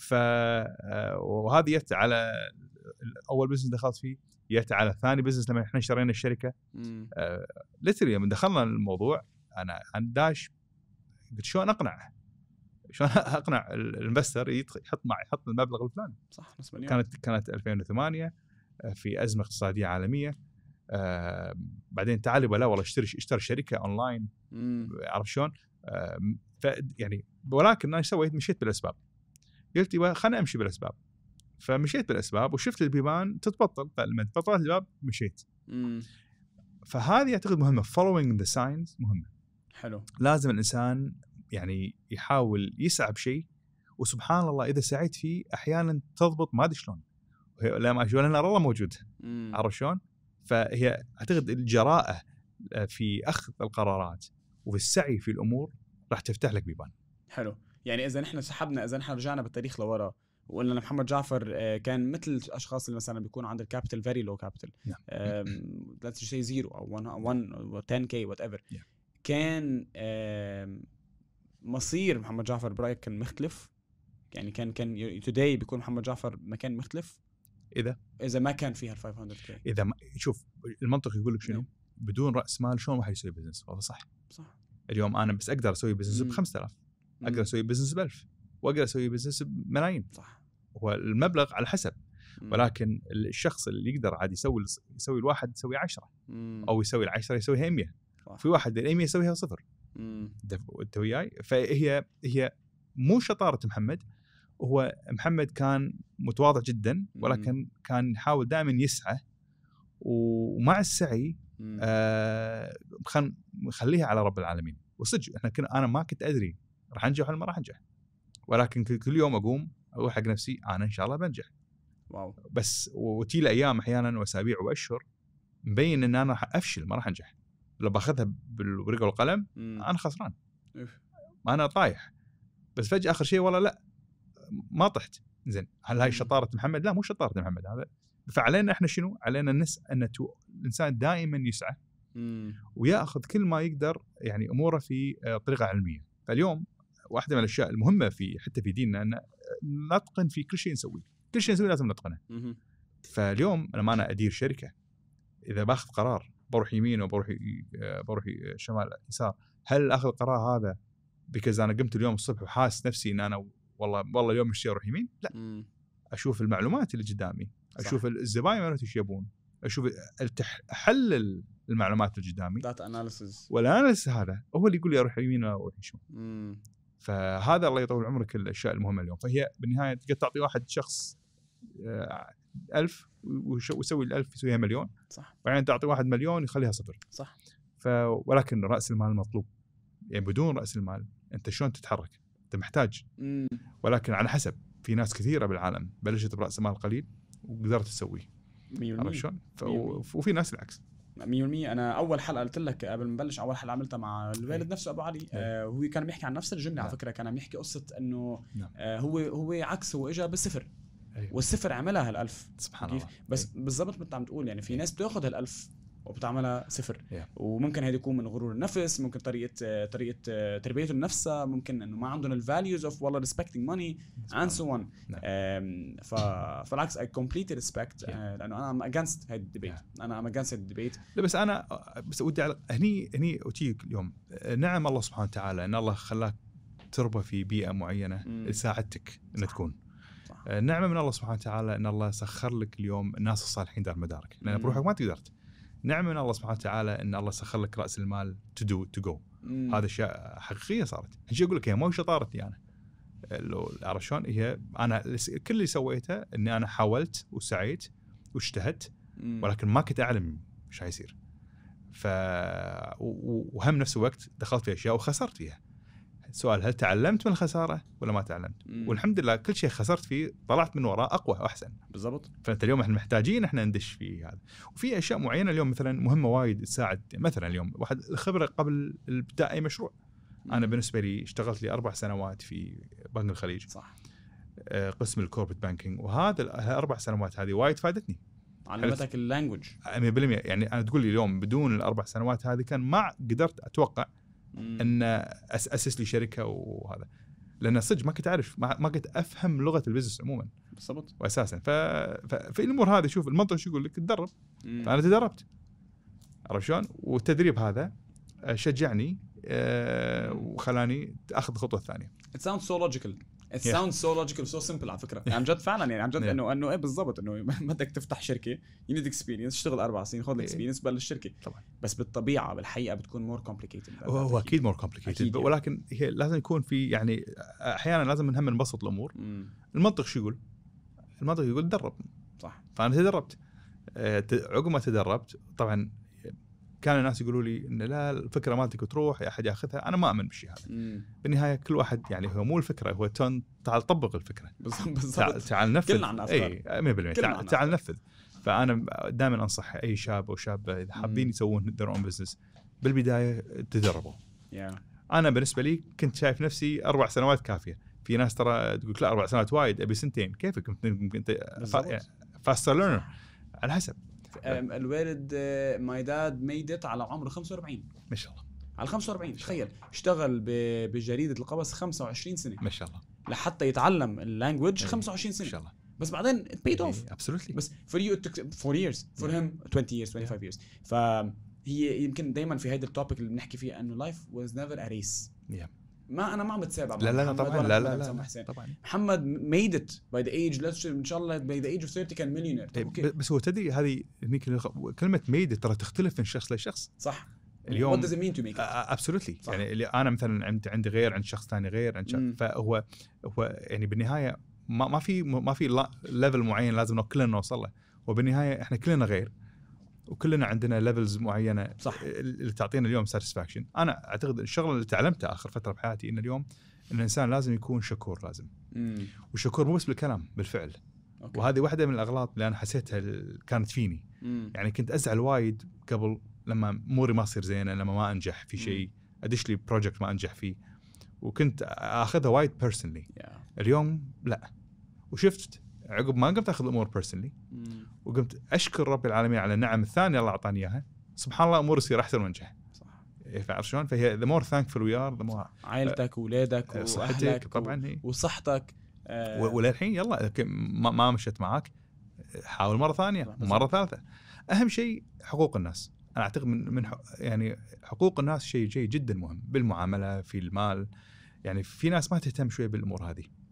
وهذه جت على اول بزنس دخلت فيه، جت على ثاني بزنس لما احنا شرينا الشركه. ليترلي لما دخلنا الموضوع انا داش قلت شلون اقنع الانفستر يحط المبلغ الفلاني. صح. نص مليون. كانت 2008 في ازمه اقتصاديه عالميه. بعدين تعالي ولا والله اشتري شركه اونلاين. عرف شلون؟ يعني ولكن انا سويت مشيت بالاسباب. قلت خليني امشي بالاسباب. فمشيت بالاسباب وشفت البيبان تتبطل. فلما تبطلت الباب مشيت. فهذه اعتقد مهمه. following the signs مهمه. حلو. لازم الانسان يعني يحاول يسعى بشيء، وسبحان الله اذا سعيت فيه احيانا تضبط ما ادري شلون. لا ما شلون انا الله موجود. عرف شلون؟ فهي اعتقد الجراءه في اخذ القرارات وفي السعي في الامور راح تفتح لك بيبان. حلو. يعني اذا نحن سحبنا، اذا نحن رجعنا بالتاريخ لورا وقلنا محمد جعفر كان مثل الاشخاص اللي مثلا بيكون عند الكابيتال فيري لو كابيتال، let's say 0 او 1 او 10k وات ايفر، كان مصير محمد جعفر برايك كان مختلف؟ يعني كان today بيكون محمد جعفر مكان مختلف اذا ما كان فيها 500k؟ اذا ما شوف المنطق يقول لك شنو؟ بدون راس مال شلون واحد يسوي بزنس؟ والله صح. اليوم انا بس اقدر اسوي بزنس ب 5000، اقدر اسوي بزنس ب 1000، واقدر اسوي بزنس بملايين. صح. هو المبلغ على حسب. ولكن الشخص اللي يقدر عادي يسوي الواحد يسوي 10 او يسوي ال10 يسويها 100. في واحد ال100 يسويها 0. انت وياي؟ فهي مو شطاره محمد. هو محمد كان متواضع جدا، ولكن كان يحاول دائما يسعى، ومع السعي خليها على رب العالمين. وصدق انا ما كنت ادري راح انجح ولا ما راح انجح، ولكن كل يوم اقوم اقول حق نفسي انا ان شاء الله بنجح. واو. بس وتيل ايام احيانا واسابيع واشهر مبين ان انا راح افشل ما راح انجح. لو باخذها بالورقه والقلم انا خسران، ما انا طايح. بس فجاه اخر شيء والله لا ما طحت. زين هل هاي شطاره محمد؟ لا مو شطاره محمد هذا. فعلينا احنا شنو؟ علينا ان الانسان دائما يسعى وياخذ كل ما يقدر يعني اموره في طريقه علميه. فاليوم واحده من الاشياء المهمه حتى في ديننا ان نتقن في كل شيء نسويه. كل شيء نسويه لازم نتقنه. فاليوم لما انا ادير شركه، اذا باخذ قرار بروح يمين وبروح شمال يسار، هل اخذ القرار هذا بيكوز انا قمت اليوم الصبح وحاسس نفسي ان انا والله اليوم مشي اروح يمين؟ لا. اشوف المعلومات اللي قدامي، اشوف الزباين مالتي ايش يبون، اشوف احلل المعلومات اللي قدامي، داتا اناليسيس. والاناليسيس هذا هو اللي يقول لي اروح يمين او اروح يمين. فهذا الله يطول عمرك الاشياء المهمه اليوم. فهي بالنهايه تقدر تعطي واحد شخص 1000 ويسوي ال1000 يسويها مليون، صح. بعدين تعطي واحد مليون يخليها صفر، صح. ولكن راس المال مطلوب. يعني بدون راس المال انت شلون تتحرك؟ انت محتاج. ولكن على حسب، في ناس كثيره بالعالم بلشت براس مال قليل وقدرت تسويه 100%. شلون؟ وفي ناس العكس 100%. انا اول حلقه قلت لك قبل ما نبلش، اول حلقه عملتها مع الوالد نفسه ابو علي، هو كان بيحكي عن نفس الجمله. على فكره كان بيحكي قصه انه هو عكس، هو اجى بالصفر. والصفر عملها هال1000. سبحان الله. بس بالضبط مثل عم تقول، يعني في ناس بتاخذ هال1000 وبتعملها صفر. وممكن هذا يكون من غرور النفس، ممكن طريقه تربيته لنفسها، ممكن انه ما عندهم الفاليوز اوف والله respecting money and so on. فالعكس I completely respect. لانه انا I'm against هذا الديبيت. انا I'm against الديبيت. لا بس انا ودي هني أتيك اليوم نعم الله سبحانه وتعالى ان الله خلاك تربى في بيئه معينه تساعدك ان تكون. نعمه من الله سبحانه وتعالى ان الله سخر لك اليوم الناس الصالحين دار مدارك، لان بروحك ما تقدرت. نعمه من الله سبحانه وتعالى ان الله سخر لك راس المال تو جو. هذا اشياء حقيقيه صارت. هجي اقول لك هي مو شطارتي انا، لو عرفت شلون هي، انا كل اللي سويته اني انا حاولت وسعيت واجتهدت، ولكن ما كنت اعلم ايش حيصير. وهم نفس الوقت دخلت في اشياء وخسرت فيها. السؤال هل تعلمت من الخساره ولا ما تعلمت؟ والحمد لله كل شيء خسرت فيه طلعت من وراه اقوى واحسن. بالضبط. فانت اليوم احنا محتاجين احنا ندش في هذا. وفي اشياء معينه اليوم مثلا مهمه وايد تساعد. مثلا اليوم واحد الخبره قبل الابتداء اي مشروع. انا بالنسبه لي اشتغلت لي 4 سنوات في بنك الخليج، صح، قسم الكوربريت بانكينج، وهذا 4 سنوات هذه وايد فادتني. علمتك اللانجوج 100%. يعني انا تقول لي اليوم بدون ال4 سنوات هذه كان ما قدرت اتوقع ان اسس لي شركه وهذا، لان صدق ما كنت اعرف، ما كنت افهم لغه البزنس عموما. بالضبط. واساسا ففي الامور هذه شوف المنطق شو يقول لك تدرب. فانا تدربت، عرفت شلون؟ والتدريب هذا شجعني وخلاني اخذ الخطوه الثانيه. It sounds so logical. It sounds so logical, so simple على فكره. يعني عن جد فعلا، يعني عن جد انه ايه بالضبط، انه بدك تفتح شركه you need experience، اشتغل 4 سنين، خذ الاكسبيرينس، بلش شركه. طبعا. بس بالطبيعه بالحقيقه بتكون more complicated. هو اكيد more complicated يعني. ولكن هي لازم يكون في، يعني احيانا لازم نهم نبسط الامور. المنطق شو يقول؟ المنطق يقول تدرب. صح. فانا تدربت. عقب ما تدربت طبعا كان الناس يقولوا لي ان لا الفكره مالتك تروح يا احد ياخذها. انا ما اؤمن بالشيء هذا. بالنهايه كل واحد، يعني هو مو الفكره، هو تعال طبق الفكره. بالضبط. تعال نفذ. كلنا عنا افكار. 100%. تعال نفذ. فانا دائما انصح اي شاب او شابه اذا حابين يسوون their own business بالبدايه تدربوا. انا بالنسبه لي كنت شايف نفسي 4 سنوات كافيه. في ناس ترى تقول لا 4 سنوات وايد، ابي 2 سنين. كيفك انت فاستر ليرنر؟ على حسب. الوالد ماي داد ميد ات على عمره 45 ما شاء الله. على 45 تخيل اشتغل بجريده القبس 25 سنه ما شاء الله لحتى يتعلم اللانجويج 25 سنه ما شاء الله. بس بعدين it paid off. absolutely. بس for you it took 4 years, for him 20 years 25 years. فهي يمكن دايما في هيدا التوبيك اللي بنحكي فيه انه life was never a race. ما انا ما عم بتسابق. لا طبعا لا طبعا. محمد made it by the age ان شاء الله by the age of 30 كان مليونير. بس هو تدري هذه كلمه made it ترى تختلف من شخص لشخص. صح. اليوم what does it mean to make it؟ absolutely. يعني اللي انا مثلا عندي غير عند شخص ثاني غير عند فهو يعني بالنهايه ما في ليفل معين لازم كلنا نوصل له. وبالنهايه احنا كلنا غير وكلنا عندنا ليفلز معينه. صح. اللي تعطينا اليوم ساتسفاكشن. انا اعتقد الشغله اللي تعلمتها اخر فتره بحياتي ان اليوم ان الانسان لازم يكون شكور. لازم وشكور مو بس بالكلام، بالفعل. وهذه واحده من الاغلاط اللي انا حسيتها كانت فيني. يعني كنت ازعل وايد قبل لما اموري ما تصير زينه، لما ما انجح في شيء، ادش لي بروجكت ما انجح فيه، وكنت اخذها وايد بيرسونلي. اليوم لا. وشفت عقب ما قمت اخذ الامور بيرسونلي وقمت اشكر رب العالمين على النعم الثانيه الله اعطاني اياها، سبحان الله امور تصير احسن وانجح. صح. فعرفت شلون؟ فهي the more thankful we are the more عائلتك واولادك واهلك طبعا وصحتك. وللحين يلا ما مشيت معاك، حاول مره ثانيه ومره ثالثه. اهم شيء حقوق الناس. انا اعتقد من يعني حقوق الناس شيء جدا مهم بالمعامله في المال. يعني في ناس ما تهتم شويه بالامور هذه،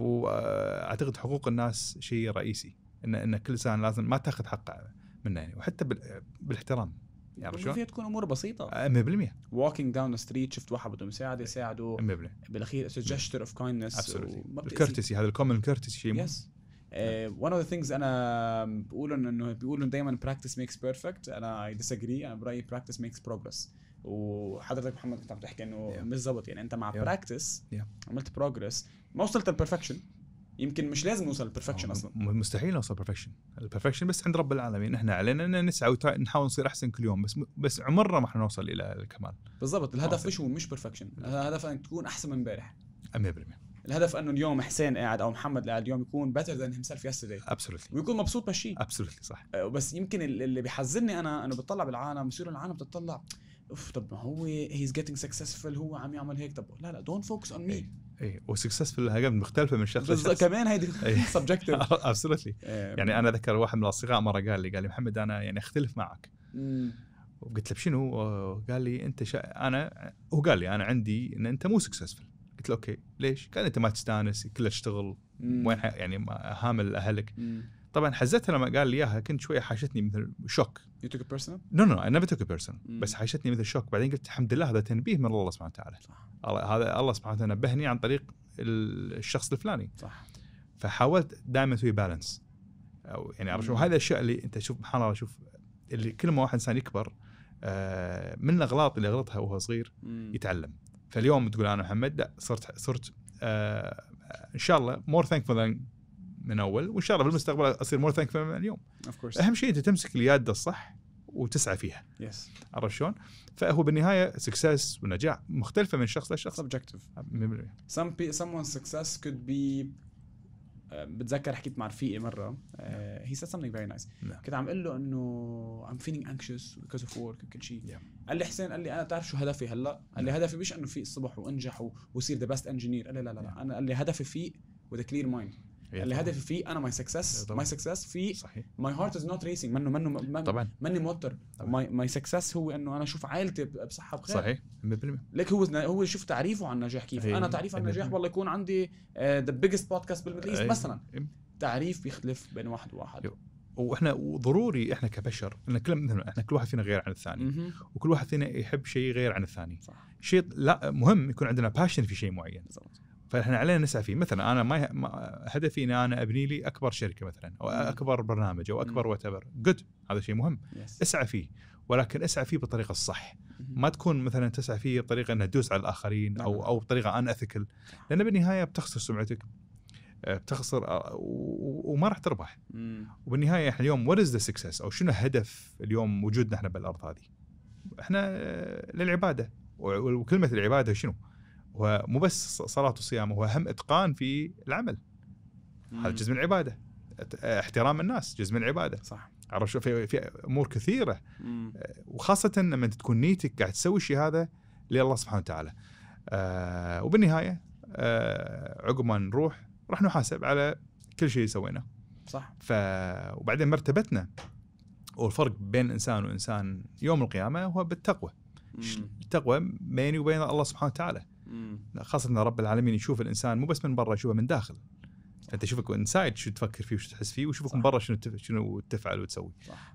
واعتقد حقوق الناس شيء رئيسي، ان كل انسان لازم ما تاخذ حقه منه يعني، وحتى بالاحترام يعني فيها تكون امور بسيطه 100%. walking down the street شفت واحد بده مساعده ساعده 100%. بالاخير it's a gesture of kindness. الكورتسي هذا الكومن كورتسي شيء yes. one of the things انا بيقولوا دائما practice makes perfect. انا I disagree. انا برايي practice makes progress. وحضرتك محمد كنت عم تحكي انه مش ضبط يعني انت مع practice عملت progress ما وصلت للperfection. يمكن مش لازم نوصل للبرفكشن اصلا، مستحيل نوصل البرفكشن بس عند رب العالمين. احنا علينا ان نسعى ونحاول نصير احسن كل يوم، بس عمرنا ما حنوصل الى الكمال. بالضبط. الهدف مش برفكشن، الهدف انك تكون احسن من امبارح 100%. الهدف انه اليوم حسين قاعد او محمد قاعد اليوم يكون better than himself yesterday absolutely ويكون مبسوط بالشيء absolutely صح. بس يمكن اللي بيحزنني انا بتطلع بالعالم بصير العالم بتطلع طب ما هو he's getting successful هو عم يعمل هيك. طب لا don't focus on me. اي وسكسسفل هاي مختلفه من شخص لشخص كمان هيدي subjective absolutely. يعني انا اذكر واحد من الاصدقاء مره قال لي محمد انا يعني اختلف معك. وقلت له بشنو؟ قال لي انت هو قال لي انا عندي ان انت مو سكسسفل. قلت له اوكي ليش؟ قال انت ما تستانس كله تشتغل وين يعني هامل اهلك. طبعا حزتها لما قال لي اياها كنت شويه حاشتني مثل شوك. You took it personal؟ No I never took it personal. بس حاشتني مثل شوك. بعدين قلت الحمد لله هذا تنبيه من الله سبحانه وتعالى. هذا الله سبحانه وتعالى نبهني عن طريق الشخص الفلاني. صح. فحاولت دائما اسوي بالانس او يعني عرفت شو هذا الشيء اللي انت شوف سبحان الله شوف اللي كل ما واحد انسان يكبر من الاغلاط اللي غلطها وهو صغير يتعلم. فاليوم تقول انا محمد لا صرت ان شاء الله more thankful من اول، وان شاء الله بالمستقبل اصير more thankful من اليوم. اهم شيء انت تمسك اليد الصح وتسعى فيها. عرفت شلون؟ فهو بالنهايه success ونجاح مختلفه من شخص لشخص. subjective. someone's success could be بتذكر حكيت مع رفيقي مره he said something very nice. كنت عم اقول له انه I'm feeling anxious because of work وكل شيء. قال لي حسين، قال لي انا تعرف شو هدفي هلا؟ قال لي هدفي مش انه في الصبح وانجح وصير the best engineer. قال لي لا انا قال لي هدفي فيه with a clear mind. اللي هدفي فيه انا my success فيه my heart is not racing ماني موتر. my success هو انه انا اشوف عائلتي بصحه بخير. صحيح 100%. لك هو شوف تعريفه عن النجاح كيف. انا تعريف عن النجاح والله يكون عندي the biggest podcast بالميدل ايست مثلا. تعريف بيختلف بين واحد وواحد. واحنا وضروري احنا كبشر ان احنا كل واحد فينا غير عن الثاني وكل واحد فينا يحب شيء غير عن الثاني. شيء لا مهم يكون عندنا باشن في شيء معين. فاحنا علينا نسعى فيه. مثلا انا ما هدفي ان انا ابني لي اكبر شركه مثلا او اكبر برنامج او اكبر واتيفر جود. هذا شيء مهم اسعى فيه، ولكن اسعى فيه بالطريقه الصح. ما تكون مثلا تسعى فيه بطريقه ان تدوس على الاخرين او بطريقه ان اثيكل، لان بالنهايه بتخسر سمعتك بتخسر وما راح تربح. وبالنهايه احنا اليوم what is the success او شنو هدف اليوم وجودنا احنا بالارض هذه؟ احنا للعباده. وكلمه العباده شنو؟ هو مو بس صلاة وصيام، هو أهم إتقان في العمل. هذا جزء من العبادة. احترام الناس جزء من العبادة. صح. عرفت في أمور كثيرة وخاصة لما تكون نيتك قاعد تسوي شيء هذا لله سبحانه وتعالى. وبالنهاية عقب ما نروح راح نحاسب على كل شيء سويناه. صح. وبعدين مرتبتنا والفرق بين إنسان وإنسان يوم القيامة هو بالتقوى. التقوى بيني وبين الله سبحانه وتعالى. خاصة أن رب العالمين يشوف الإنسان مو بس من برا، يشوفه من داخل. أنت يشوفك إنسايد شو تفكر فيه وشو تحس فيه، ويشوفك من برا شنو تفعل وتسوي.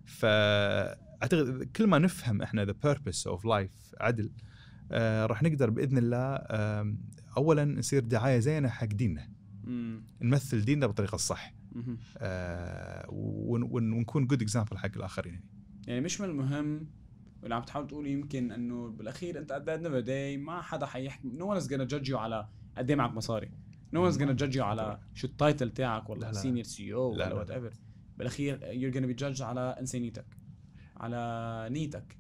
فأعتقد كل ما نفهم إحنا the purpose of life عدل راح نقدر بإذن الله أولا نصير دعاية زينة حق ديننا. نمثل ديننا بالطريقة الصح. ونكون good example حق الآخرين. يعني مش من المهم اللي عم تحاول تقول يمكن انه بالاخير انت at the end of the day ما حدا حيحكي. no one is gonna judge you على قد ايه معك مصاري. no one is gonna judge you على شو التايتل تاعك ولا سينيور سي او ولا وات ايفر. بالاخير you're gonna be judged على انسانيتك، على نيتك،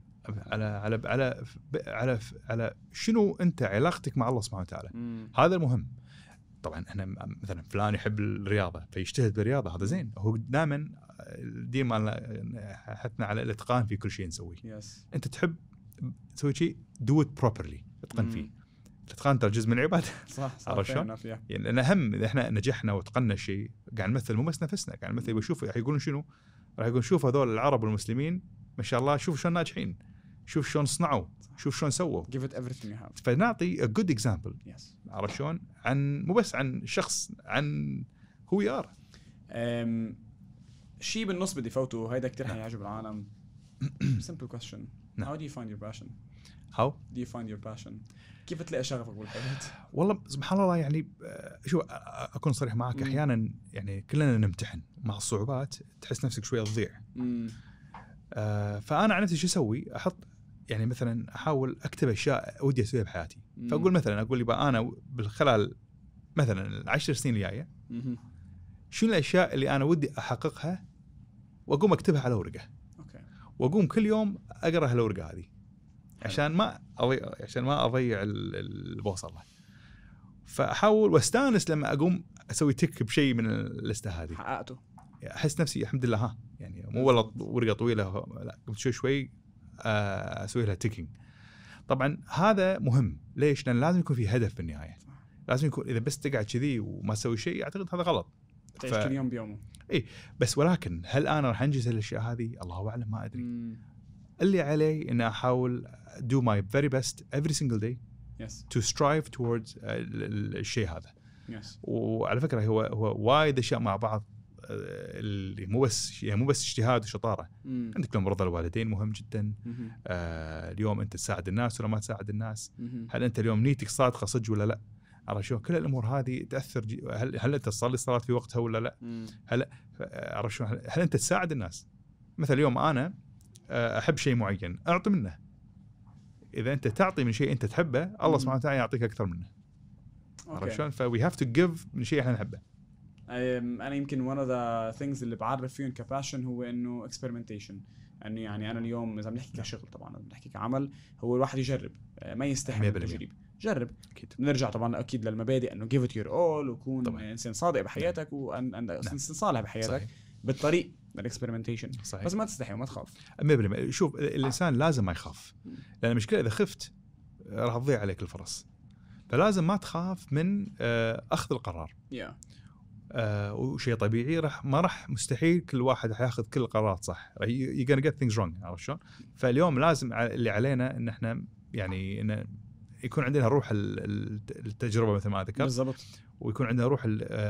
على شنو انت علاقتك مع الله سبحانه وتعالى. هذا المهم. طبعا احنا مثلا فلان يحب الرياضه فيجتهد بالرياضه، هذا زين. هو دائما الدين مالنا حثنا على الاتقان في كل شيء نسويه. انت تحب تسوي شيء do it properly، اتقن فيه. الاتقان ترى جزء من العباده. صح. عرفت شلون؟ يعني انا اهم اذا احنا نجحنا واتقنا شيء قاعد نمثل مو بس نفسنا، قاعد نمثل. بيشوف راح يقولون شنو؟ راح يقولون شوف هذول العرب والمسلمين ما شاء الله شوف شلون ناجحين. شوف شلون صنعوا، شوف شلون سووا. give it everything you have. فنعطي a good example. yes. عرفت شلون؟ عن مو بس عن شخص، عن who we are. شيء بالنص بدي فوته، هيدا كتير حيعجب العالم. simple question. نعم. how do you find your passion? how do you find your passion? كيف تلاقي شغفك بالحياة؟ والله سبحان الله يعني شو أكون صريح معك، أحيانا يعني كلنا نمتحن مع الصعوبات، تحس نفسك شوية تضيع. فأنا عن نفسي شو أسوي؟ أحط يعني مثلا أحاول أكتب أشياء ودي أسويها بحياتي. فأقول مثلا أقول يبقى أنا بالخلال مثلا 10 سنين الجاية شو الأشياء اللي أنا ودي أحققها، وأقوم أكتبها على ورقة. وأقوم كل يوم أقرأ هالورقة هذه عشان ما أضيع البوصلة. فأحاول واستانس لما أقوم أسوي تك بشيء من الليستة هذه، حققته، أحس نفسي الحمد لله. ها يعني مو والله ورقة طويلة، لا قمت شوي أسوي لها تيكينج. طبعا هذا مهم. ليش؟ لأن لازم يكون في هدف بالنهاية. لازم يكون، إذا بس تقعد كذي وما تسوي شيء أعتقد هذا غلط. تعيش كل يوم بيومه. إيه بس ولكن هل أنا راح أنجز الأشياء هذه؟ الله أعلم، ما أدري. اللي علي إن أحاول do my very best every single day to strive towards الشيء هذا. وعلى فكرة هو وايد أشياء مع بعض، اللي مو بس اجتهاد وشطارة. عندك لهم رضا الوالدين مهم جدا. اليوم أنت تساعد الناس ولا ما تساعد الناس؟ هل أنت اليوم نيتك صادقة صدق ولا لا؟ عرفت شو كل الأمور هذه تأثر. هل أنت تصلي الصلاة في وقتها ولا لا؟ عرفت شو هل أنت تساعد الناس؟ مثل اليوم أنا أحب شيء معين، أعطي منه. إذا أنت تعطي من شيء أنت تحبه، الله سبحانه وتعالى يعطيك أكثر منه. عرفت شلون؟ we have to give من شيء إحنا نحبه. أنا يمكن one of the things اللي بعرف فيهم كباشن هو إنه experimentation. إنه يعني أنا اليوم إذا بنحكي كشغل، طبعا بنحكي كعمل، هو الواحد يجرب، ما يستحي التجريب. جرب. أكيد. نرجع طبعا أكيد للمبادئ، إنه give it your all، وكون إنسان صادق بحياتك، وإنسان صالح بحياتك. صحيح. بالطريق الاكسبيرمنتيشن. بس ما تستحي وما تخاف. 100%. شوف الإنسان لازم ما يخاف، لأن المشكلة إذا خفت راح تضيع عليك الفرص. فلازم ما تخاف من أخذ القرار. وشيء طبيعي، ما راح مستحيل كل واحد حياخذ كل القرارات صح. you're gonna get things wrong. عرفت شلون؟ فاليوم لازم اللي علينا إن إحنا يعني إن يكون عندنا روح التجربة مثل ما ذكرت بالضبط، ويكون عندنا روح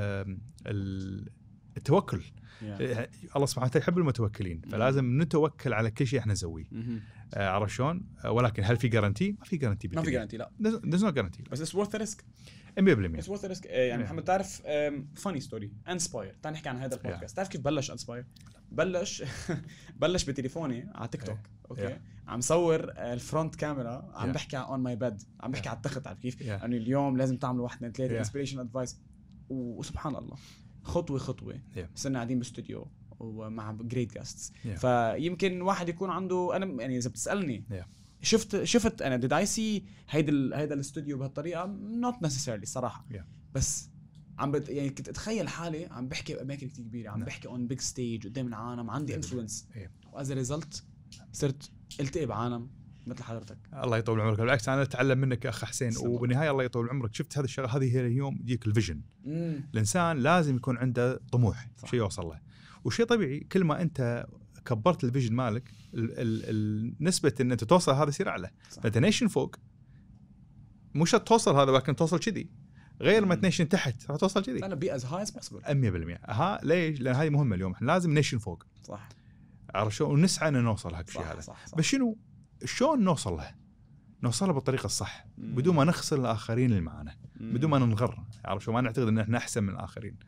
التوكل. الله سبحانه وتعالى يحب المتوكلين، فلازم نتوكل على كل شيء احنا نسويه. عرفت شلون؟ ولكن هل في جارانتي؟ ما في جارانتي. ما في جارانتي، لا. there's no guarantee. بس it's worth the risk. 100%. it's worth the risk. يعني محمد تعرف funny story انسباير، تعال نحكي عن هذا البودكاست. تعرف كيف بلش انسباير؟ بلش بتليفوني على تيك توك. اوكي عم صور الفرونت كاميرا، عم بحكي on my bed، عم بحكي على التخت. عارف كيف؟ انه اليوم لازم تعملوا 1 2 3 inspiration advice. وسبحان الله خطوة صرنا قاعدين باستوديو ومع جريت جاستس. فيمكن واحد يكون عنده، انا يعني اذا بتسالني شفت انا did I see هيدا الاستوديو بهالطريقه؟ not necessarily صراحه. بس يعني كنت اتخيل حالي عم بحكي باماكن كتير كبيره، عم بحكي on big stage قدام العالم، عندي influence. واز ريزلت صرت التقي بعالم مثل حضرتك. الله يطول عمرك. بالعكس انا اتعلم منك يا اخ حسين. وبالنهايه الله يطول عمرك، شفت هذه الشغله هذه هي اليوم يجيك الفيجن. الانسان لازم يكون عنده طموح، شيء يوصل له. وشيء طبيعي كل ما انت كبرت الفيجن مالك نسبه ان انت توصل هذا يصير اعلى. فتنيشن فوق مش توصل هذا، لكن توصل كذي، غير ما تنيشن تحت راح توصل كذي. انا بي از هاي از بوسيبل 100%. ليش؟ لان هذه مهمه اليوم. احنا لازم نيشن فوق. صح. عرفت شو؟ ونسعى ان نوصل هالشيء هذا. صح. بس شنو شلون نوصل له؟ نوصله بالطريقه الصح، بدون ما نخسر الاخرين اللي معانا، بدون ما ننغر. عرفت شو؟ ما نعتقد ان احنا احسن من الاخرين.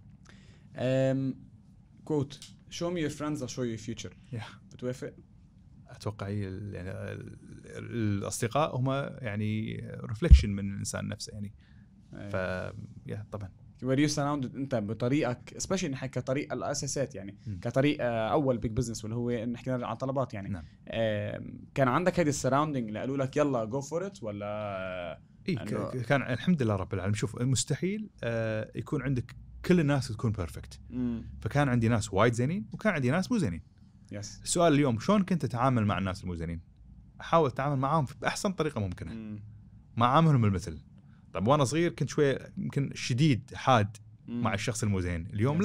كوت show me your friends I'll show you your future. بتوافق؟ اتوقع يعني الاصدقاء هم يعني ريفلكشن من الانسان نفسه يعني. طبعا where you surrounded انت بطريقك especially نحكي كطريق الاساسات يعني كطريق اول بيج بزنس واللي هو نحكي عن طلبات يعني. نعم. كان عندك هذه السراوندينج اللي قالوا لك يلا جو فور ات ولا كان الحمد لله رب العالمين. شوف مستحيل يكون عندك كل الناس تكون بيرفكت. فكان عندي ناس وايد زينين وكان عندي ناس مو زينين. السؤال اليوم شلون كنت اتعامل مع الناس المو زينين؟ احاول اتعامل معهم باحسن طريقه ممكنه، ما عاملهم بالمثل. طب وانا صغير كنت شويه يمكن شديد حاد مع الشخص المو زين. اليوم لا،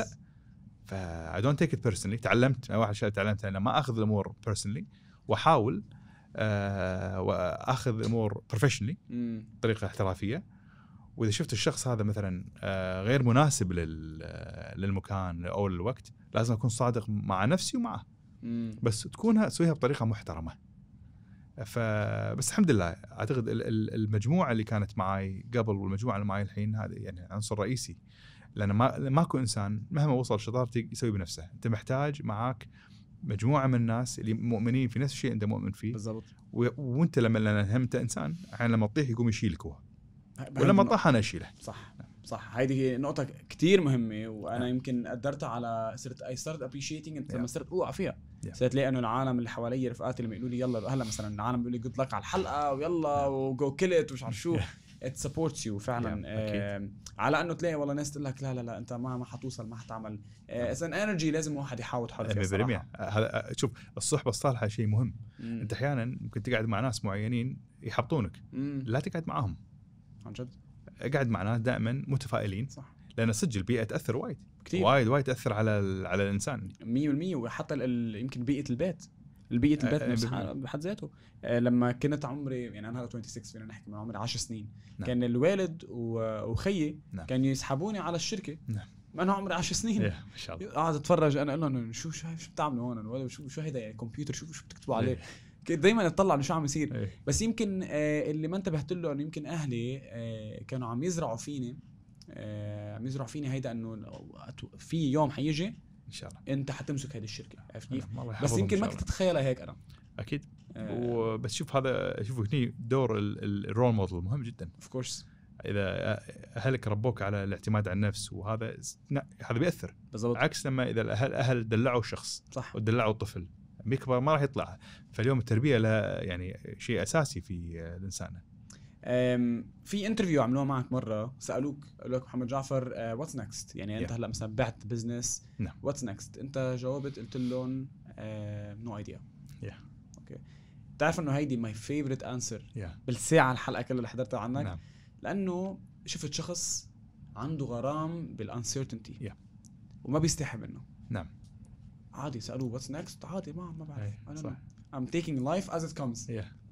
ف I don't take it personally. تعلمت واحد شيء تعلمت انا ما اخذ الامور personally، واحاول واخذ امور بروفيشنالي بطريقه احترافيه. واذا شفت الشخص هذا مثلا غير مناسب للمكان او الوقت، لازم اكون صادق مع نفسي ومعه، بس تسويها بطريقه محترمه. فبس الحمد لله اعتقد المجموعه اللي كانت معي قبل والمجموعه اللي معي الحين هذا يعني عنصر رئيسي، لان ماكو انسان مهما وصل شطارته يسوي بنفسه. انت محتاج معاك مجموعه من الناس اللي مؤمنين في نفس الشيء انت مؤمن فيه بالضبط. وانت لما انت انسان يعني لما تطيح يقوم يشيلك هو، ولما طاح انا اشيله. صح هذه نقطة كتير مهمة، وأنا يمكن قدرتها على صرت appreciating أنت لما صرت أوقع فيها. صرت لي إنه العالم اللي حوالي رفقاتي لما يقولوا لي يلا هلا مثلا العالم بيقول لي good luck على الحلقة ويلا وجو كيلت ومش عارف شو it supports you فعلا. على إنه تلاقي والله ناس تقول لك لا أنت ما حتوصل ما حتعمل it's an energy لازم واحد يحاول حاله فيها صراحة. هذا شوف الصحبة الصالحة شيء مهم. أنت أحيانا ممكن تقعد مع ناس معينين يحبطونك، لا تقعد معهم عن جد. اقعد مع ناس دائما متفائلين، صح. لان صدق البيئه تاثر وايد كتير. وايد تاثر على الانسان 100%. وحتى يمكن بيئه البيت نفسها بحد ذاته. لما كنت عمري يعني انا 26 فينا نحكي من عمري 10 سنين. نعم. كان الوالد وخيي نعم. كانوا يسحبوني على الشركه. نعم. انا عمري 10 سنين ما شاء الله قاعد اتفرج انا اقول لهم شو بتعملوا هون ولا شو هيدا يعني كمبيوتر شو بتكتبوا عليه. دايما اطلع انه شو عم يصير. بس يمكن اللي ما انتبهت له انه يمكن اهلي كانوا عم يزرعوا فيني هيدا انه في يوم حيجي ان شاء الله انت حتمسك هذه الشركه، عرفت كيف؟ بس يمكن ما كنت تتخيلها هيك انا اكيد. وبس شوف هذا هني دور الرول موديل مهم جدا اوف كورس. اذا اهلك ربوك على الاعتماد على النفس وهذا بيأثر بالضبط. عكس لما اذا الاهل دلعوا الشخص صح ودلعوا الطفل بيكبر ما راح يطلع. فاليوم التربيه لها يعني شيء اساسي في الانسان. في انترفيو عملوها معك مره سالوك قالوا لك محمد جعفر واتس نكست يعني انت هلا مثلا بعت بزنس واتس نكست انت جاوبت قلت لهم نو ايديا. اوكي بتعرف انه هيدي ماي فيفورت انسر بالساعه الحلقه كلها اللي حضرتها عنك. لانه شفت شخص عنده غرام بالانسرتينتي وما بيستحي منه. نعم عادي سالوه واتس نكست عادي ما بعرف انا I'm taking life as it comes.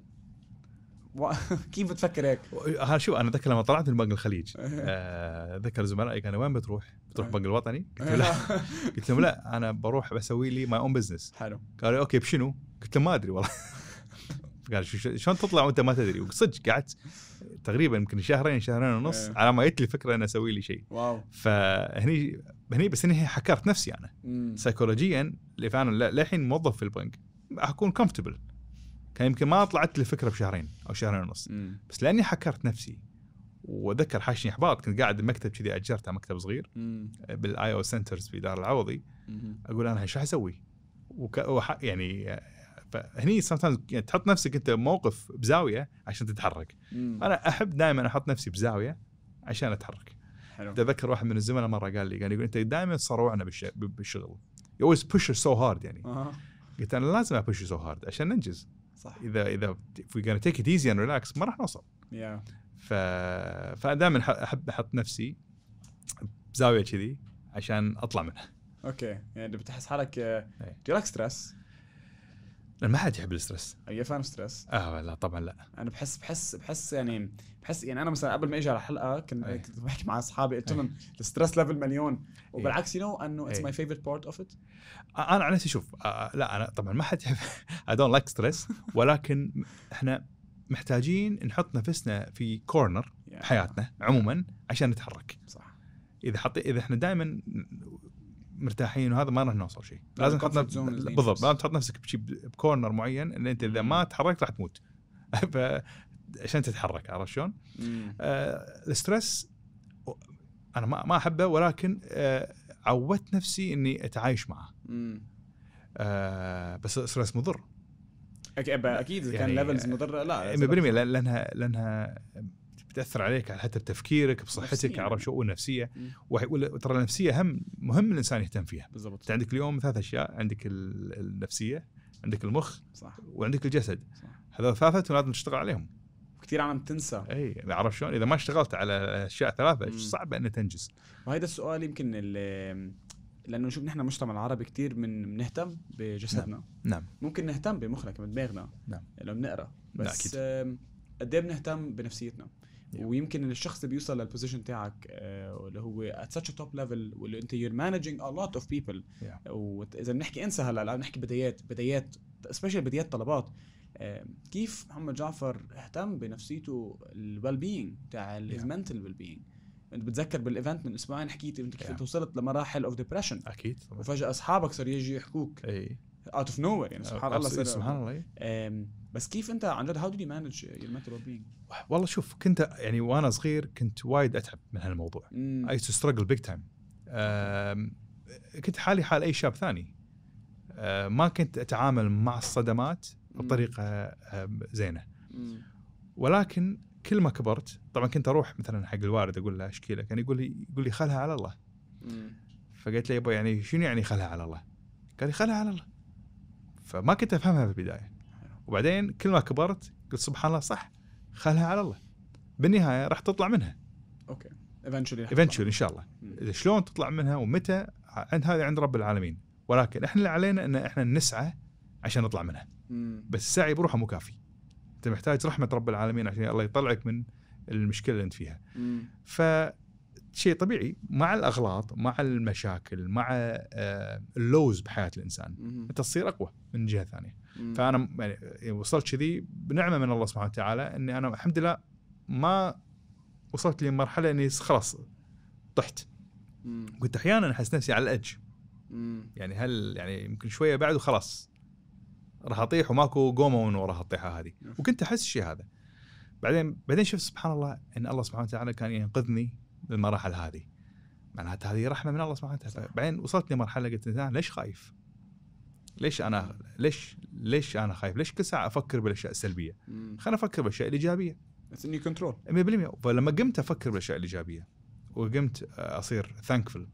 كيف بتفكر هيك؟ ها شو انا ذكر لما طلعت من بنك الخليج ذكر زملائي كانوا وين بتروح البنك الوطني؟ قلت لهم لا انا بروح بسوي لي ماي اون بزنس. حلو. قالوا اوكي بشنو؟ قلت لهم ما ادري والله. قال شلون تطلع وانت ما تدري؟ وصدق قعدت تقريبا يمكن شهرين ونص على ما جت لي فكره ان اسوي لي شيء. واو. فهني بس اني حكرت نفسي انا سيكولوجيا اللي فعلا للحين موظف في البنك اكون كومفورتبل. كان يمكن ما طلعت لي الفكره بشهرين او شهرين ونص بس لاني حكرت نفسي. وذكر حاشني احباط كنت قاعد بمكتب كذي اجرته مكتب صغير بالاي او سنترز في دار العوضي. اقول انا ايش راح اسوي يعني فهني sometimes يعني تحط نفسك انت موقف بزاويه عشان تتحرك. انا احب دائما احط نفسي بزاويه عشان اتحرك. اتذكر واحد من الزملاء مره قال يقول انت دائما تصروعنا بالشغل you always push so hard يعني. قلت انا لازم push so hard عشان ننجز صح. اذا if we're gonna take it easy and relax ما راح نوصل. فدائما احب احط نفسي بزاويه كذي عشان اطلع منها. اوكي يعني بتحس حالك ديالك ستريس؟ ما حد يحب الستريس. اي فان ستريس؟ لا طبعا لا. انا بحس يعني انا مثلا قبل ما اجي على الحلقه كنت بحكي مع اصحابي قلت لهم الستريس ليفل مليون وبالعكس انه اتس ماي فيفورت بارت اوف ات. انا عن نفسي شوف لا انا طبعا ما حد يحب I don't like stress ولكن احنا محتاجين نحط نفسنا في كورنر بحياتنا عموما عشان نتحرك صح. اذا احنا دائما مرتاحين وهذا ما راح نوصل شيء. لازم تحط بالضبط لازم تحط نفسك بكورنر معين ان انت اذا ما تحركت راح تموت. عشان تتحرك عرفت شلون؟ الستريس انا ما احبه ولكن عودت نفسي اني اتعايش معه. بس الستريس مضر اكيد اذا كان ليفلز مضره لا 100% لانها بتاثر عليك حتى بتفكيرك بصحتك عرفت شو والنفسيه. وترى النفسيه مهم الانسان يهتم فيها بالضبط. انت عندك اليوم 3 أشياء عندك النفسيه عندك المخ صح. وعندك الجسد هذول 3 لازم تشتغل عليهم. كثير عم تنسى اي عرفت شلون اذا ما اشتغلت على الاشياء 3 صعب ان تنجز. وهذا السؤال يمكن لانه شوف نحن المجتمع العربي كتير بنهتم بجسدنا. نعم ممكن نهتم بمخنا كمان بدماغنا نعم لو بنقرا، بس أكيد. قد ايه بنهتم بنفسيتنا. Yeah. ويمكن الشخص اللي بيوصل للبوزيشن تاعك اللي هو at such a top level واللي انت you're managing a lot of people. Yeah. واذا بنحكي انسى هلا نحكي بدايات especially بدايات طلبات. كيف محمد جعفر اهتم بنفسيته الويل بينج تاع his mental well being. انت بتذكر بالايفنت من اسبوعين حكيت انت كيف وصلت لمراحل اوف ديبرشن، اكيد طبعا. وفجاه اصحابك صاروا يجي يحكوك اي out of nowhere يعني سبحان الله. سبحان الله. بس كيف انت عن جد how did you manage your mental well-being؟ والله شوف كنت يعني وانا صغير كنت وايد اتعب من هالموضوع. I used to struggle big time. كنت حال اي شاب ثاني. ما كنت اتعامل مع الصدمات بطريقه زينه. ولكن كل ما كبرت طبعا كنت اروح مثلا حق الوالد اقول له اشكي له، كان يقول لي خلها على الله. فقلت له يابا يعني شنو يعني خلها على الله؟ قال لي خلها على الله. فما كنت افهمها في البدايه، وبعدين كل ما كبرت قلت سبحان الله صح، خلها على الله، بالنهايه راح تطلع منها. اوكي eventually ان شاء الله. اذا شلون تطلع منها ومتى عند رب العالمين، ولكن احنا اللي علينا ان احنا نسعى عشان نطلع منها. بس السعي بروحه مو كافي، انت محتاج رحمه رب العالمين عشان الله يطلعك من المشكله اللي انت فيها. فشيء طبيعي مع الاغلاط، مع المشاكل، مع اللوز بحياه الانسان، انت تصير اقوى من جهه ثانيه. فانا يعني وصلت كذي بنعمه من الله سبحانه وتعالى، اني انا الحمد لله ما وصلت لي مرحله اني خلاص طحت. كنت احيانا احس نفسي على الأج، يعني هل يعني يمكن شويه بعد وخلاص راح اطيح وماكو قومه من وراها الطيحه هذه. وكنت احس الشيء هذا. بعدين شفت سبحان الله ان الله سبحانه وتعالى كان ينقذني بالمراحل هذه، معناتها هذه رحمه من الله سبحانه وتعالى. بعدين وصلت لمرحله قلت ليش خايف؟ ليش انا خايف؟ ليش كل ساعه افكر بالاشياء السلبيه؟ خلينا افكر بالاشياء الايجابيه. بس اني كنترول 100%. فلما قمت افكر بالاشياء الايجابيه وقمت اصير ثانكفul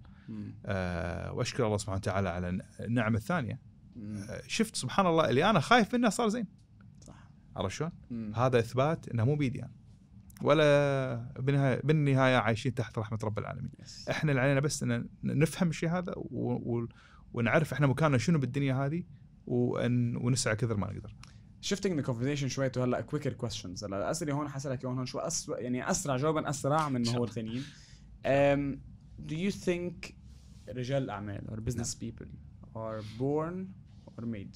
واشكر الله سبحانه وتعالى على النعمه الثانيه، شفت سبحان الله اللي انا خايف منه صار زين. صح. عرفت شلون؟ هذا اثبات انه مو بيدي يعني. ولا بالنهايه عايشين تحت رحمه رب العالمين. احنا اللي علينا بس ان نفهم الشيء هذا ونعرف احنا مكاننا شنو بالدنيا هذه، ونسعى كثر ما نقدر. shifting the conversation شوي تو هلا quicker questions. هلا الاسئله هون حسألك هون شو يعني اسرع جوابا اسرع من ما هو الثانيين. do you think رجال الاعمال or business people are born or made؟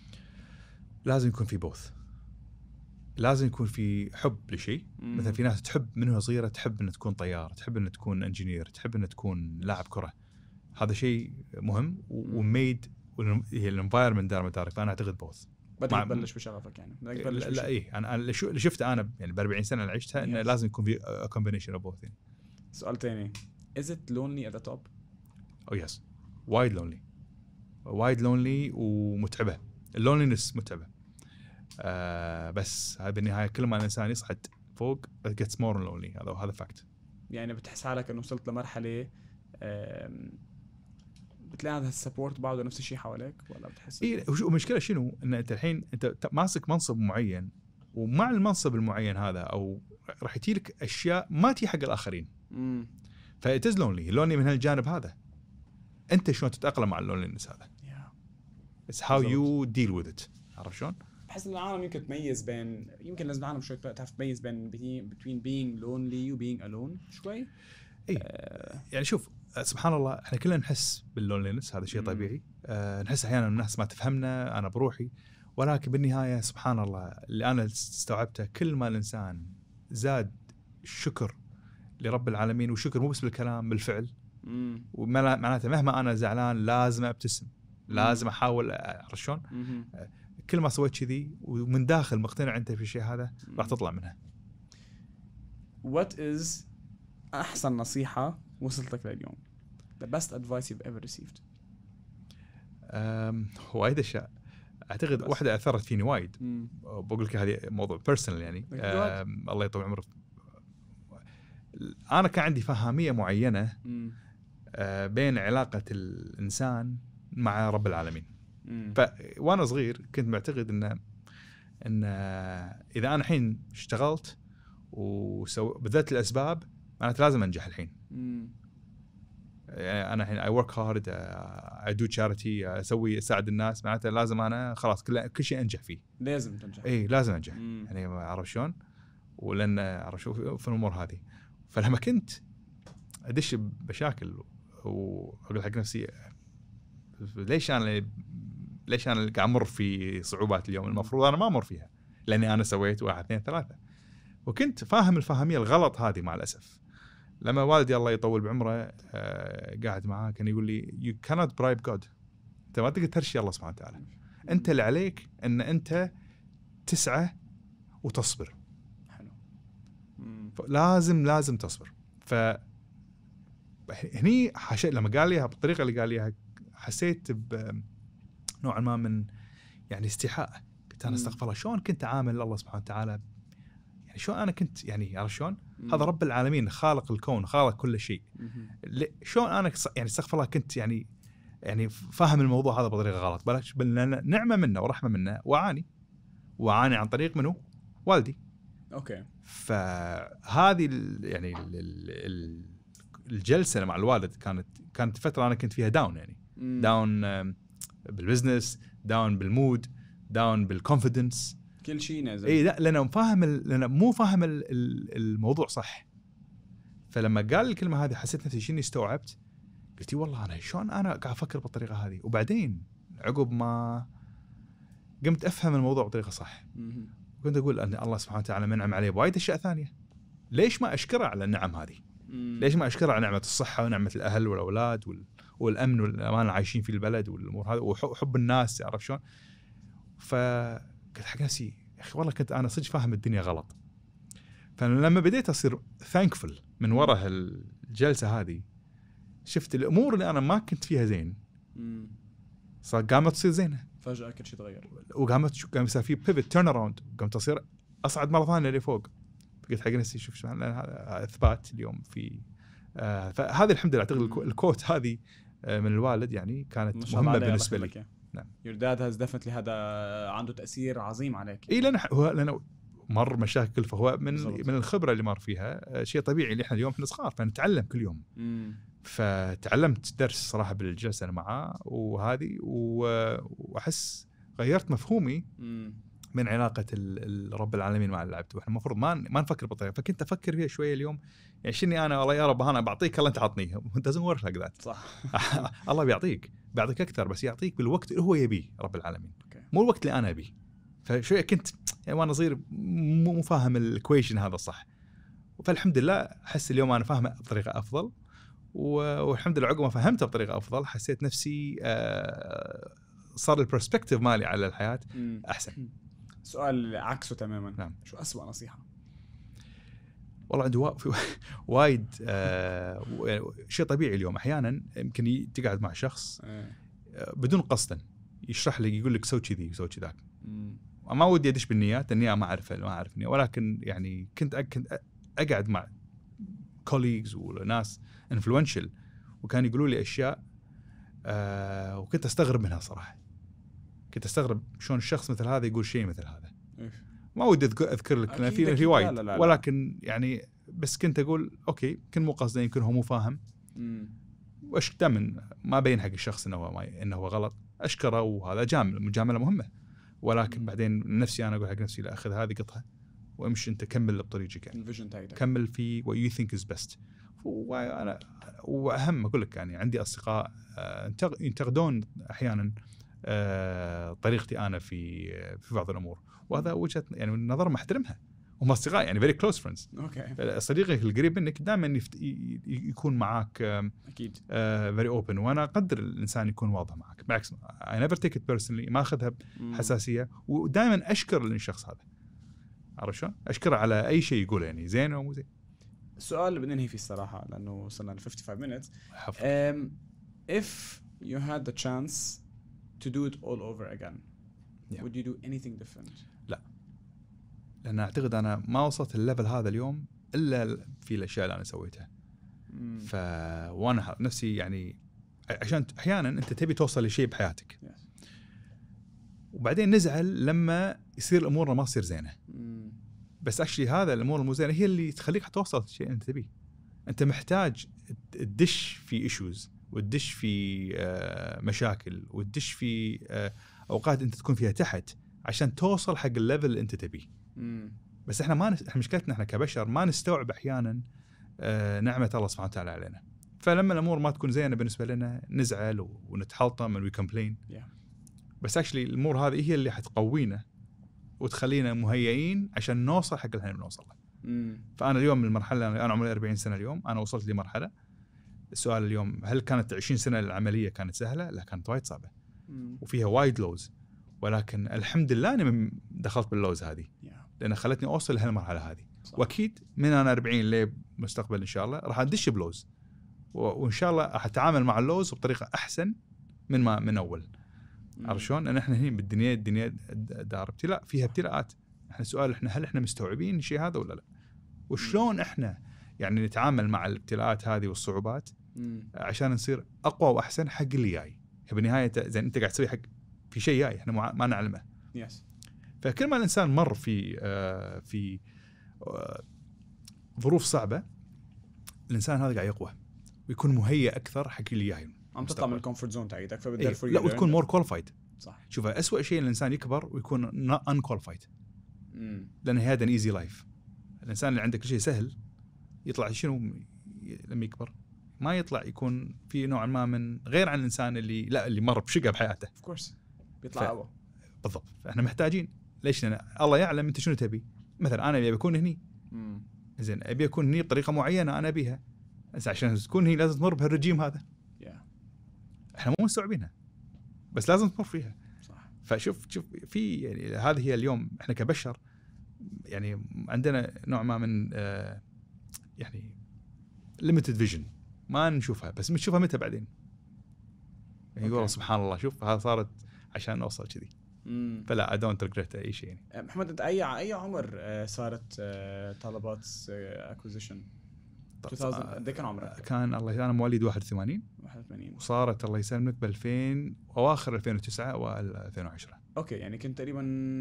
لازم يكون في both. لازم يكون في حب لشيء. مثلا في ناس تحب من وهي صغيره تحب ان تكون طيار، تحب ان تكون انجينير، تحب ان تكون لاعب كره. هذا شيء مهم وميد، هي الانفايرمنت دار مدارك. فانا اعتقد بوث. بدك تبلش بشغفك يعني. لا ايه انا اللي شفته انا يعني ب 40 سنه اللي عشتها انه لازم يكون في كومبينيشن اوف بوث. سؤال ثاني، is it lonely at the top؟ oh yes wide lonely ومتعبه. اللونلينس متعبه. بس هاي بالنهايه كل ما الانسان يصعد فوق it gets more lonely. هذا فاكت. يعني بتحس حالك انه وصلت لمرحله بتلاقي هذا السبورت بعده نفس الشيء حواليك، ولا بتحس المشكله شنو؟ ان انت الحين انت ماسك منصب معين، ومع المنصب المعين هذا او راح يجيلك اشياء ما تي حق الاخرين. فايتز لونلي من هالجانب هذا. انت شلون تتاقلم مع اللونلينس هذا؟ It's how you deal with it. عرفت شلون؟ بحس ان العالم يمكن تميز بين، يمكن لازم العالم شوي تعرف تميز بين between being lonely و being alone شوي. يعني شوف سبحان الله احنا كلنا نحس باللونلينس، هذا شيء طبيعي. نحس احيانا الناس ما تفهمنا، انا بروحي. ولكن بالنهايه سبحان الله اللي انا استوعبته، كل ما الانسان زاد الشكر لرب العالمين، وشكر مو بس بالكلام بالفعل. ومعناته مهما انا زعلان لازم ابتسم، لازم احاول. عرفت شلون؟ كل ما سويت كذي ومن داخل مقتنع انت في الشيء هذا راح تطلع منها. What is احسن نصيحه وصلت لك لليوم؟ The best advice you've ever received؟ وايد اشياء اعتقد واحده اثرت فيني وايد. بقول لك هذه موضوع بيرسونال يعني. الله يطول عمرك. انا كان عندي فهاميه معينه بين علاقه الانسان مع رب العالمين. وانا صغير كنت معتقد ان اذا انا الحين اشتغلت بذات الاسباب معناته لازم انجح الحين. يعني انا الحين I work hard I do charity اساعد الناس، معناته لازم انا خلاص كل شيء انجح فيه، لازم تنجح. اي لازم انجح. يعني عرف شلون، ولان عرف شو في الامور هذه. فلما كنت ادش بمشاكل واقول حق نفسي ليش انا قاعد امر في صعوبات اليوم، المفروض انا ما امر فيها لاني انا سويت 1 2 3. وكنت فاهم الفهميه الغلط هذه مع الاسف. لما والدي الله يطول بعمره قاعد معاه كان يقول لي you cannot bribe God، انت ما تقدر ترشي الله سبحانه وتعالى، انت اللي عليك ان انت تسعى وتصبر. حلو. لازم تصبر. ف هني لما قال لي بالطريقه اللي قال لي حسيت بنوع ما من يعني استحاء. قلت انا استغفر الله، شلون كنت عامل الله سبحانه وتعالى، يعني شلون انا كنت يعني عارف شلون هذا رب العالمين خالق الكون خالق كل شيء، شلون انا يعني استغفر الله كنت يعني فاهم الموضوع هذا بطريقه غلط. بلاش نعمه منه ورحمه منه، وعاني عن طريق منه والدي. اوكي. فهذه يعني الجلسه مع الوالد كانت فتره انا كنت فيها داون، يعني داون بالبزنس، داون بالمود، داون بالكونفيدنس، كل شيء نازل. اي لا لأن مو فاهم الموضوع صح. فلما قال الكلمه هذه حسيت نفسي شنو استوعبت، قلت والله انا شلون انا قاعد افكر بالطريقه هذه. وبعدين عقب ما قمت افهم الموضوع بطريقه صح، كنت اقول ان الله سبحانه وتعالى منعم علي بوايد اشياء ثانيه، ليش ما اشكره على النعم هذه؟ ليش ما اشكره على نعمه الصحه ونعمه الاهل والاولاد والامن والامان عايشين في البلد والامور هذه وحب الناس، عرف شلون؟ فقلت حق نفسي يا اخي والله كنت انا صدق فاهم الدنيا غلط. فلما بديت اصير ثانكفul من وراء الجلسه هذه، شفت الامور اللي انا ما كنت فيها زين قامت تصير زينه فجاه، كل شيء تغير قام يصير في بيفت تيرن اراوند، قامت تصير اصعد مره ثانيه لفوق. قلت حق نفسي شوف شو اثبات اليوم في فهذه الحمد لله اعتقد الكوت هذه من الوالد يعني كانت مهمه بالنسبه لي. نعم. Your dad has definitely هذا عنده تأثير عظيم عليك. اي لأنه مر مشاكل، فهو من الخبرة اللي مر فيها شيء طبيعي اللي احنا اليوم احنا صغار فنتعلم كل يوم. فتعلمت درس صراحة بالجلسة أنا معاه وهذه، وأحس غيرت مفهومي من علاقة رب العالمين مع العبد. واحنا المفروض ما نفكر بالطريقة. فكنت أفكر فيها شوية اليوم، يعني شني أنا والله يا رب أنا بعطيك الله أنت عطنيه، وأنت doesn't work like that. صح. الله بيعطيك أكثر، بس يعطيك بالوقت اللي هو يبيه رب العالمين، مو الوقت اللي أنا أبيه. فشوية كنت يعني وأنا صغير مو فاهم الإكويشن هذا صح، فالحمد لله أحس اليوم أنا فاهمه بطريقة أفضل، والحمد لله عقب ما فهمته بطريقة أفضل حسيت نفسي صار البرسبكتيف مالي على الحياة أحسن. سؤال عكسه تماما. نعم. شو أسوأ نصيحة؟ والله عندي وايد شيء طبيعي اليوم. أحيانا يمكن تقعد مع شخص بدون قصدا يشرح لك يقول لك سوي كذي وسوي كذاك. ما ودي أدش بالنيات، النية ما أعرف النية، ولكن يعني كنت أقعد مع colleagues وناس influential وكان يقولوا لي أشياء وكنت أستغرب منها صراحة. كنت أستغرب شلون الشخص مثل هذا يقول شيء مثل هذا. ما ودي أذكر لك في وايد، لا. ولكن يعني بس كنت أقول أوكي كن مو قصدي، يمكن هو مو فاهم. وأش دائما ما بين حق الشخص إنه هو غلط، أشكره وهذا مجاملة مهمة. ولكن بعدين نفسي أنا أقول حق نفسي لا، أخذ هذه قطعة وامشي أنت كمل بطريقك، يعني كمل في what you think is best. وأنا وأهم أقول لك يعني عندي أصدقاء ينتقدون أحيانا طريقتي أنا في بعض الأمور، وهذا وجهة يعني نظر ما أحترمها. هم أصدقاء يعني very close friends. صديقك القريب منك دائما يكون معك أكيد very open، وأنا أقدر الإنسان يكون واضح معك. بالعكس I never take it personally، ما أخذها بحساسية، ودائما أشكر الشخص هذا، عارف شو أشكره على أي شيء يقوله، يعني زين أو مو زين. السؤال اللي بدنا ننهي فيه الصراحة لأنه وصلنا ل 55 minutes. If you had the chance to do it all over again, would you do anything different? لا، لأن أعتقد أنا ما وصلت الليفل هذا اليوم إلا في الأشياء اللي أنا سويتها. وأنا نفسي يعني عشان أحيانا أنت تبي توصل لشيء بحياتك وبعدين نزعل لما يصير الأمور ما تصير زينة. بس أكشلي هذا الأمور المو زينة هي اللي تخليك توصل للشيء أنت تبيه. انت محتاج تدش في ايشوز وتدش في مشاكل وتدش في اوقات انت تكون فيها تحت عشان توصل حق الليفل اللي انت تبيه. بس احنا احنا مشكلتنا احنا كبشر ما نستوعب احيانا نعمه الله سبحانه وتعالى علينا. فلما الامور ما تكون زينه بالنسبه لنا نزعل ونتحلطم وي كومبلين. بس اكشلي الامور هذه هي اللي حتقوينا وتخلينا مهيئين عشان نوصل حق اللي احنا بنوصل له. فانا اليوم من المرحله، انا عمري 40 سنه اليوم، انا وصلت لمرحله. السؤال اليوم، هل كانت 20 سنه العمليه كانت سهله؟ لا، كانت وايد صعبه وفيها وايد لوز، ولكن الحمد لله انا دخلت باللوز هذه لان خلتني اوصل لهالمرحله هذه. واكيد من انا 40 لمستقبل ان شاء الله راح ادش بلوز، وان شاء الله راح اتعامل مع اللوز بطريقه احسن من اول. عرفت شلون؟ ان احنا هنا بالدنيا دار ابتلاء، فيها ابتلاءات. احنا السؤال هل احنا مستوعبين الشيء هذا ولا لا؟ وشلون احنا يعني نتعامل مع الابتلاءات هذه والصعوبات عشان نصير اقوى واحسن حق اللي جاي. بالنهايه زين انت قاعد تسوي حق في شيء جاي احنا ما نعلمه. فكل ما الانسان مر في ظروف صعبه، الانسان هذا قاعد يقوى ويكون مهيئ اكثر حق اللي جاي. عم تطلع من الكومفورت زون تاعتك، فبدك لا وتكون مور كواليفايد. صح. شوف، أسوأ شيء الانسان يكبر ويكون ان كواليفايد، لان هذا ان ايزي لايف. الانسان اللي عنده كل شيء سهل يطلع شنو لما يكبر؟ ما يطلع يكون في نوع ما من غير عن الانسان اللي مر بشقه بحياته. اوف كورس بيطلع اقوى. بالضبط. فاحنا محتاجين، ليش؟ الله يعلم انت شنو تبي. مثلا انا ابي اكون هني، زين ابي اكون هني بطريقه معينه انا ابيها، بس عشان تكون هي لازم تمر بهالرجيم هذا. احنا مو مستوعبينها بس لازم تمر فيها. صح. فشوف في يعني هذه هي اليوم احنا كبشر يعني عندنا نوع ما من يعني limited vision، ما نشوفها بس بنشوفها متى بعدين. يعني يقول سبحان الله شوف هذا صارت عشان اوصل كذي. فلا I don't regret اي شيء يعني. محمد انت اي عمر صارت طلبات اكوزيشن؟ 2000 قد كان عمرك؟ كان الله، انا مواليد 81 وصارت الله يسلمك ب 2000 اواخر 2009 اوائل 2010. اوكي يعني كنت تقريبا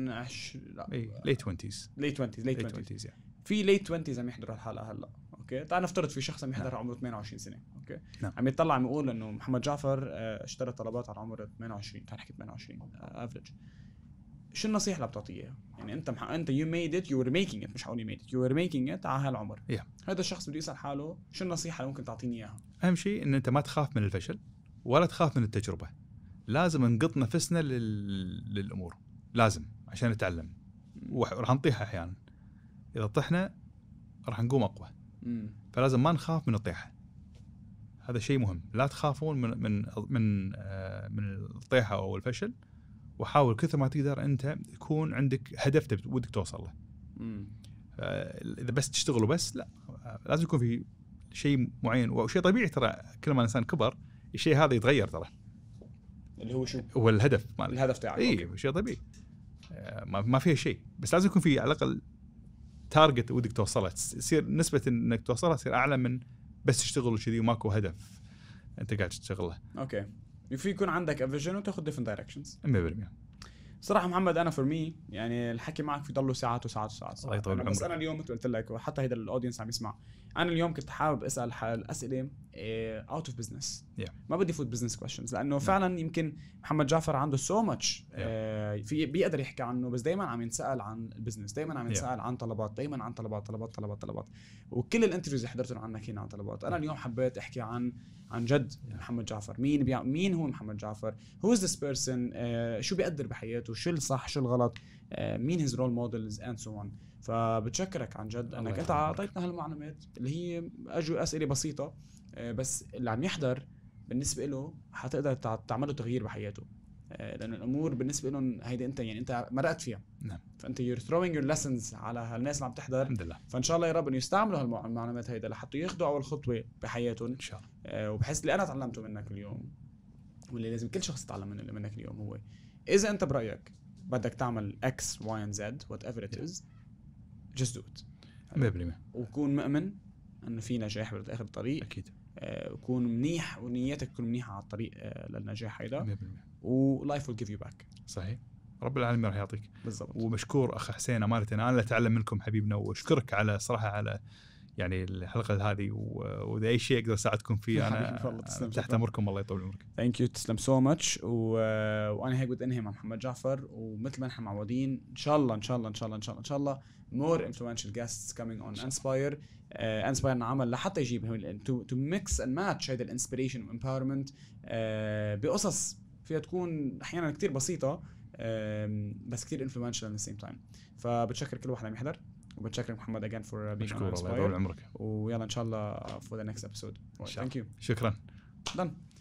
ليت 20s يعني. في ليت 20s عم يحضروا الحلقه هلا. اوكي تعال نفترض في شخص عم يحضر عمره 28 سنه. اوكي عم يطلع عم يقول انه محمد جعفر اشترى طلبات على عمر 28. تعال نحكي 28 افريج. شو النصيحه اللي بتعطيها؟ يعني انت you made it, you were making it، مش حقول you made it, you were making it على هالعمر. هذا الشخص بده يسال حاله شو النصيحه اللي ممكن تعطيني اياها؟ اهم شيء ان انت ما تخاف من الفشل ولا تخاف من التجربه. لازم نقط نفسنا للامور، لازم عشان نتعلم. وراح نطيح احيانا، اذا طحنا راح نقوم اقوى. فلازم ما نخاف من الطيحه، هذا شيء مهم. لا تخافون من الطيحه او الفشل، وحاول كثر ما تقدر انت يكون عندك هدف ودك توصل له. اذا بس تشتغلوا بس لا، لازم يكون في شيء معين وشيء طبيعي. ترى كل ما الانسان كبر الشيء هذا يتغير، ترى اللي هو شو هو الهدف مالك. الهدف تاعك شيء طبيعي، ما فيه شيء، بس لازم يكون في على الاقل تارجت ودك توصله، تصير نسبه انك توصلها تصير اعلى من بس تشتغل كذي وماكو هدف انت قاعد تشتغله. اوكي في يكون عندك فيجن وتاخذ different directions. 100%. صراحه محمد انا فور مي يعني الحكي معك في ضله ساعات وساعات وساعات. الله يطول عمرك. بس انا اليوم قلت لك وحتى هيدا الاودينس عم يسمع، انا اليوم كنت حابب اسال اسئله اوت اوف بزنس. ما بدي فوت بزنس كويشنز لانه فعلا يمكن محمد جعفر عنده سو ماتش في بيقدر يحكي عنه، بس دائما عم ينسال عن البزنس، دائما عم ينسال عن طلبات، دائما عن طلبات. وكل الانترفيوز اللي حضرتهم عنك هنا عن طلبات. انا اليوم حبيت احكي عن جد محمد جعفر. مين هو محمد جعفر؟ who is this person؟ شو بيقدر بحياته؟ شو الصح شو الغلط؟ مين his role models and so on. فبتشكرك عن جد انك انت اعطيتنا هالمعلومات اللي هي اجوا اسئله بسيطه، بس اللي عم يحضر بالنسبه له حتقدر تعمل له تغيير بحياته، لأن الامور بالنسبه لهم هيدي انت يعني انت مرقت فيها. نعم. فانت you're throwing your lessons على هالناس اللي عم تحضر. الحمد لله. فان شاء الله يا رب انه يستعملوا هالمعلومات هيدا لحتى ياخذوا اول خطوه بحياتهم ان شاء الله. وبحس اللي انا تعلمته منك اليوم واللي لازم كل شخص يتعلم منك اليوم هو اذا انت برايك بدك تعمل X Y and Z whatever it is just do it 100%. وكون مؤمن انه في نجاح بالاخر الطريق. اكيد. وكون منيح ونيتك تكون منيحه على الطريق للنجاح هيدا 100%. ولايف will give you back. صحيح. رب العالمين راح يعطيك بالضبط. ومشكور اخ حسين، امانه انا اللي اتعلم منكم حبيبنا، واشكرك على صراحه على يعني الحلقه هذه واذا اي شيء اقدر اساعدكم فيه انا تحت امركم. الله يطول عمرك. ثانك يو، تسلم سو ماتش. وانا هيك بدي انهي مع محمد جعفر، ومثل ما نحن معودين ان شاء الله ان شاء الله ان شاء الله ان شاء الله ان شاء الله more influential guests coming on Inspire. Inspire عمل لحتى يجيب to mix and match هذا الانسبيريشن وامباورمنت بقصص فيها تكون احيانا كتير بسيطه بس كتير influential at the same time. فبتشكر كل واحد عم يحضر، وبتشكر محمد again for being on Inspire. الله يطول عمرك. ويلا ان شاء الله for the next episode. Thank you. شكرا. Done.